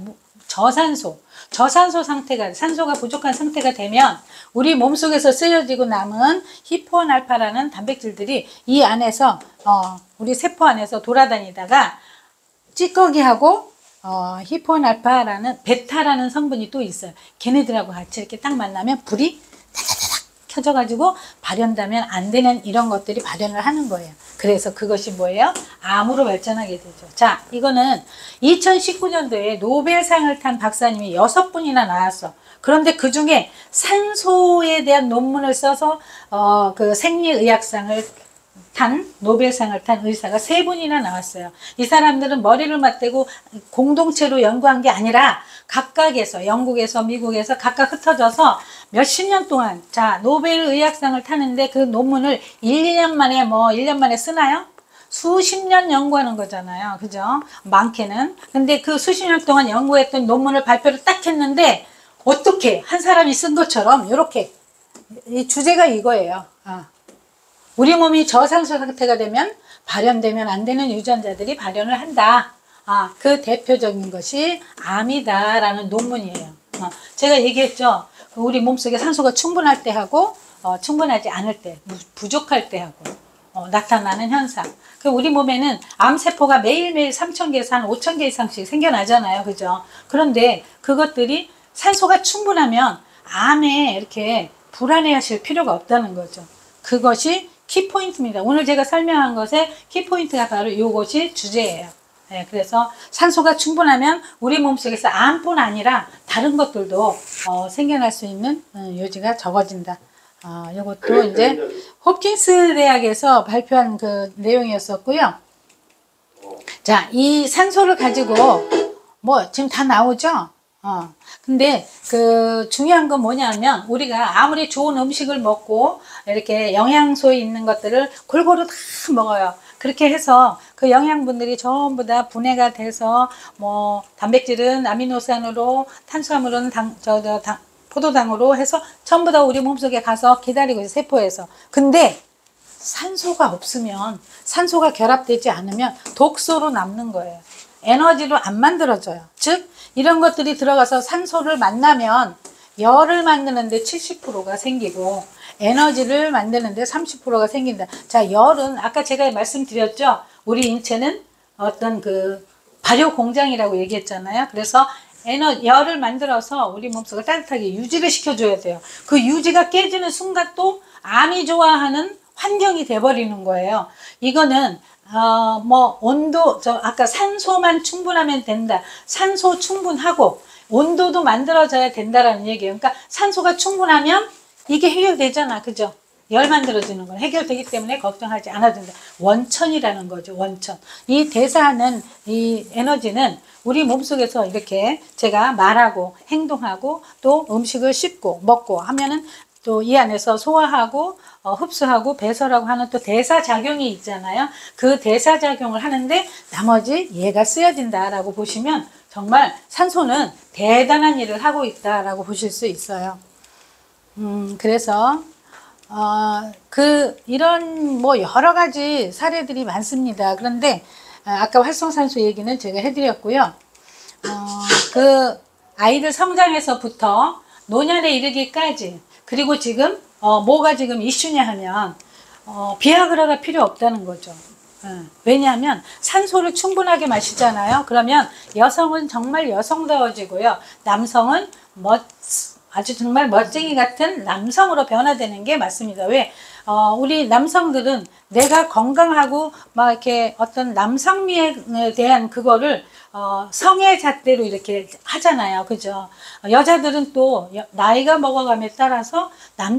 저산소 상태가, 산소가 부족한 상태가 되면 우리 몸속에서 쓰여지고 남은 히프원 알파라는 단백질들이 이 안에서 우리 세포 안에서 돌아다니다가 찌꺼기하고 히프원 알파라는 베타라는 성분이 또 있어요. 걔네들하고 같이 이렇게 딱 만나면 불이 다다다닥 켜져가지고 발현되면 안 되는 이런 것들이 발현을 하는 거예요. 그래서 그것이 뭐예요? 암으로 발전하게 되죠. 자, 이거는 2019년도에 노벨상을 탄 박사님이 6분이나 나왔어. 그런데 그 중에 산소에 대한 논문을 써서 그 생리의학상을 탄 노벨상을 탄 의사가 3분이나 나왔어요. 이 사람들은 머리를 맞대고 공동체로 연구한 게 아니라 각각에서 영국에서 미국에서 각각 흩어져서 몇십 년 동안 자 노벨 의학상을 타는데 그 논문을 1년 만에 1년 만에 쓰나요? 수십 년 연구하는 거잖아요. 그죠? 많게는. 근데 그 수십 년 동안 연구했던 논문을 발표를 딱 했는데 어떻게 한 사람이 쓴 것처럼 이렇게 이 주제가 이거예요. 우리 몸이 저산소 상태가 되면 발현되면 안 되는 유전자들이 발현을 한다. 그 대표적인 것이 암이다라는 논문이에요. 제가 얘기했죠. 우리 몸속에 산소가 충분할 때 하고 충분하지 않을 때, 부족할 때 하고 나타나는 현상. 우리 몸에는 암세포가 매일매일 3,000개에서 한 5,000개 이상씩 생겨나잖아요. 그죠? 그런데 그것들이 산소가 충분하면 암에 이렇게 불안해하실 필요가 없다는 거죠. 그것이 키포인트입니다. 오늘 제가 설명한 것의 키포인트가 바로 이것이 주제예요. 네, 그래서 산소가 충분하면 우리 몸속에서 암뿐 아니라 다른 것들도 생겨날 수 있는 여지가 적어진다. 이것도 이제 홉킨스 대학에서 발표한 그 내용이었었고요. 자, 이 산소를 가지고 지금 다 나오죠? 근데 그 중요한 건 뭐냐면 우리가 아무리 좋은 음식을 먹고 이렇게 영양소에 있는 것들을 골고루 다 먹어요. 그렇게 해서 그 영양분들이 전부 다 분해가 돼서 단백질은 아미노산으로 탄수화물은 포도당으로 해서 전부 다 우리 몸속에 가서 기다리고 있어요. 세포에서. 근데 산소가 없으면, 산소가 결합되지 않으면 독소로 남는 거예요. 에너지로 안 만들어져요. 즉 이런 것들이 들어가서 산소를 만나면 열을 만드는데 70%가 생기고 에너지를 만드는데 30%가 생긴다. 자, 열은 아까 제가 말씀드렸죠. 우리 인체는 어떤 그 발효 공장이라고 얘기했잖아요. 그래서 열을 만들어서 우리 몸속을 따뜻하게 유지를 시켜줘야 돼요. 그 유지가 깨지는 순간 또 암이 좋아하는 환경이 돼버리는 거예요. 이거는 온도, 아까 산소만 충분하면 된다. 산소 충분하고 온도도 만들어져야 된다라는 얘기예요. 그러니까 산소가 충분하면 이게 해결되잖아. 그죠? 열 만들어지는 건 해결되기 때문에 걱정하지 않아도 된다. 원천이라는 거죠. 원천. 이 대사하는 이 에너지는 우리 몸속에서 이렇게 제가 말하고 행동하고 또 음식을 씹고 먹고 하면은 또 이 안에서 소화하고 흡수하고 배설하고 하는 또 대사작용이 있잖아요. 그 대사작용을 하는데 나머지 얘가 쓰여진다라고 보시면 정말 산소는 대단한 일을 하고 있다라고 보실 수 있어요. 그래서 이런 뭐 여러 가지 사례들이 많습니다. 그런데 아까 활성산소 얘기는 제가 해드렸고요. 그 아이들 성장에서부터 노년에 이르기까지, 그리고 지금 뭐가 지금 이슈냐 하면 비아그라가 필요 없다는 거죠. 왜냐하면 산소를 충분하게 마시잖아요. 그러면 여성은 정말 여성다워지고요. 남성은 아주 정말 멋쟁이 같은 남성으로 변화되는 게 맞습니다. 왜? 우리 남성들은 내가 건강하고 막 이렇게 어떤 남성미에 대한 그거를 성의 잣대로 이렇게 하잖아요. 그죠? 여자들은 또 나이가 먹어감에 따라서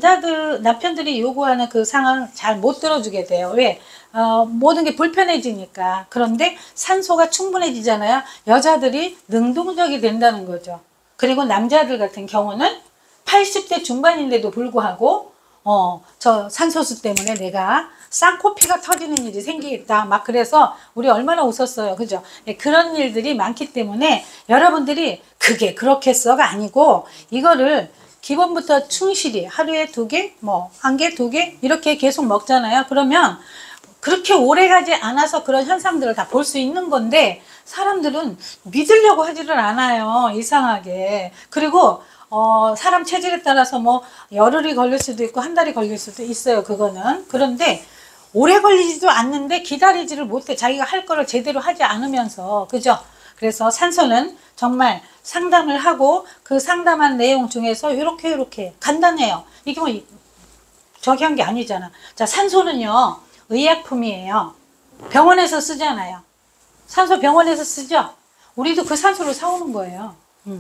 남편들이 요구하는 그 상황을 잘 못 들어주게 돼요. 왜? 모든 게 불편해지니까. 그런데 산소가 충분해지잖아요. 여자들이 능동적이 된다는 거죠. 그리고 남자들 같은 경우는 80대 중반인데도 불구하고 저 산소수 때문에 내가 쌍코피가 터지는 일이 생기겠다. 막 그래서 우리 얼마나 웃었어요. 그죠? 그런 일들이 많기 때문에 여러분들이 그게 그렇겠어가 아니고 이거를 기본부터 충실히 하루에 2개, 뭐 1개, 2개 이렇게 계속 먹잖아요. 그러면 그렇게 오래 가지 않아서 그런 현상들을 다 볼 수 있는 건데 사람들은 믿으려고 하지를 않아요. 이상하게. 그리고 사람 체질에 따라서 뭐 열흘이 걸릴 수도 있고 한 달이 걸릴 수도 있어요. 그거는. 그런데 오래 걸리지도 않는데 기다리지를 못해. 자기가 할 거를 제대로 하지 않으면서. 그죠? 그래서 산소는 정말 상담을 하고 그 상담한 내용 중에서 이렇게 간단해요. 이게 뭐 저기 한 게 아니잖아. 자, 산소는요 의약품이에요. 병원에서 쓰잖아요. 산소 병원에서 쓰죠. 우리도 그 산소를 사오는 거예요.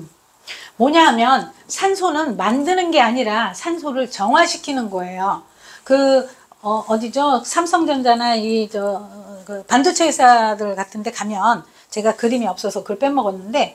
뭐냐 하면 산소는 만드는 게 아니라 산소를 정화시키는 거예요. 어디죠? 삼성전자나 그 반도체 회사들 같은 데 가면 제가 그림이 없어서 그걸 빼먹었는데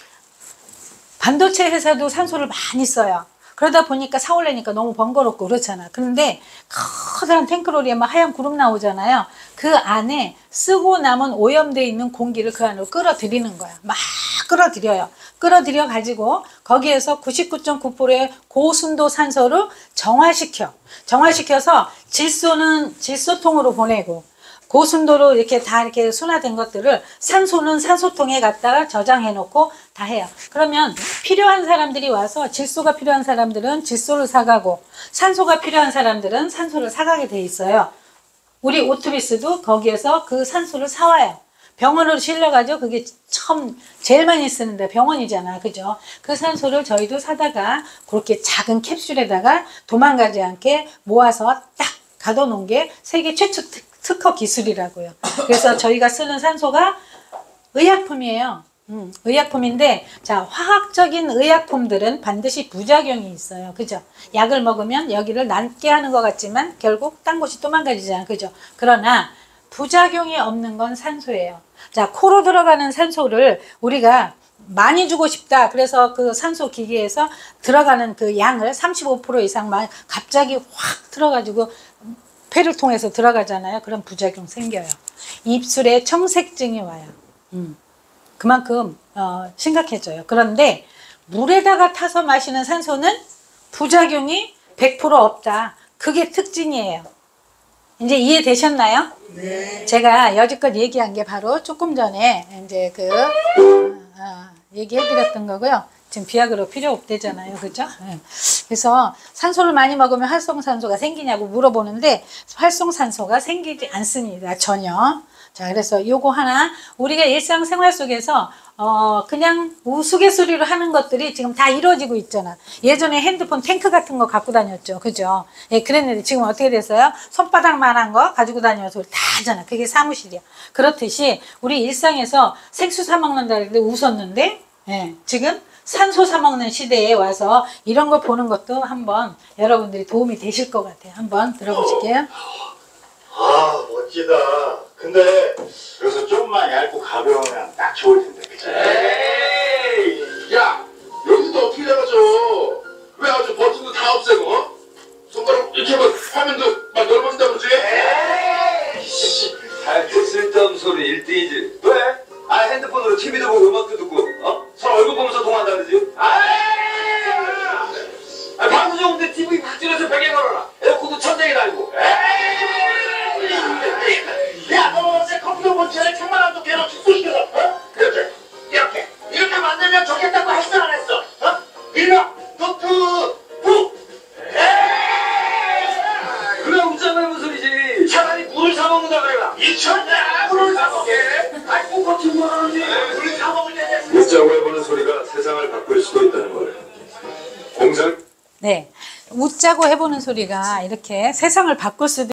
반도체 회사도 산소를 많이 써요. 그러다 보니까 사오려니까 너무 번거롭고 그렇잖아. 그런데 커다란 탱크로리에 막 하얀 구름 나오잖아요. 그 안에 쓰고 남은 오염되어 있는 공기를 그 안으로 끌어들이는 거야. 막 끌어들여요. 끌어들여 가지고 거기에서 99.9%의 고순도 산소를 정화시켜서 질소는 질소통으로 보내고 고순도로 이렇게 다 이렇게 순화된 것들을 산소는 산소통에 갖다가 저장해 놓고 다 해요. 그러면 필요한 사람들이 와서 질소가 필요한 사람들은 질소를 사가고 산소가 필요한 사람들은 산소를 사가게 돼 있어요. 우리 오토비스도 거기에서 그 산소를 사와요. 병원으로 실려가지고 그게 처음 제일 많이 쓰는데 병원이잖아. 그죠? 그 산소를 저희도 사다가 그렇게 작은 캡슐에다가 도망가지 않게 모아서 딱 가둬놓은 게 세계 최초 특허 기술이라고요. 그래서 저희가 쓰는 산소가 의약품이에요. 의약품인데, 자, 화학적인 의약품들은 반드시 부작용이 있어요. 그죠? 약을 먹으면 여기를 낫게 하는 것 같지만 결국 딴 곳이 도망가지잖아요. 그죠? 그러나 부작용이 없는 건 산소예요. 자, 코로 들어가는 산소를 우리가 많이 주고 싶다. 그래서 그 산소 기계에서 들어가는 그 양을 35% 이상만 갑자기 확 들어가지고 폐를 통해서 들어가잖아요. 그럼 부작용 생겨요. 입술에 청색증이 와요. 그만큼 심각해져요. 그런데 물에다가 타서 마시는 산소는 부작용이 100% 없다. 그게 특징이에요. 이제 이해되셨나요? 네. 제가 여지껏 얘기한 게 바로 조금 전에 이제 얘기해드렸던 거고요. 지금 비약으로 필요 없대잖아요. 그죠? 예. 그래서 산소를 많이 먹으면 활성산소가 생기냐고 물어보는데 활성산소가 생기지 않습니다. 전혀. 자, 그래서 요거 하나 우리가 일상생활 속에서 그냥 우스갯소리로 하는 것들이 지금 다 이루어지고 있잖아. 예전에 핸드폰 탱크 같은 거 갖고 다녔죠. 그죠? 예, 그랬는데 지금 어떻게 됐어요? 손바닥만한 거 가지고 다녀서 우리 다 하잖아. 그게 사무실이야. 그렇듯이 우리 일상에서 생수 사 먹는다 그랬는데 웃었는데 예, 지금 산소 사 먹는 시대에 와서 이런 거 보는 것도 한번 여러분들이 도움이 되실 것 같아요. 한번 들어보실게요. 아, 멋지다. 근데 그래서 좀만 얇고 가벼우면 딱 좋을 텐데, 그치? 에이, 야, 여기도 어떻게 잡아줘? 왜 아주 버튼도 다 없애고, 어? 손가락 이렇게 하면 화면도 막 넓어진다 그러지? 에이씨, 살때 쓸데없는 소리 1등이지. 왜? 아, 핸드폰으로 TV도 보고 음악도 듣고, 서로 얼굴 보면서 통화한다 그러지? 방송 좋은데 TV 확 줄여서 베개 걸어라. 에어컨도 천장에 달고. 야, 너 어제 컴퓨터 본체를 책만 안 좋게 해놓고 쑤시켜서, 이렇게 만들면 좋겠다고 했어, 안 했어? 일러, 노트, 북! 그래, 웃자면 무슨 소리지. 차라리 물을 사먹는다 그래라. 미쳤냐? 물을 사 먹게? 아이, 꼭 버튼 뭐라는지. 물을 사 먹으려냐? 웃자고 해보는 소리가 세상을 바꿀 수도 있다는 걸. 공상? 네. 웃자고 해보는 소리가 이렇게 세상을 바꿀 수도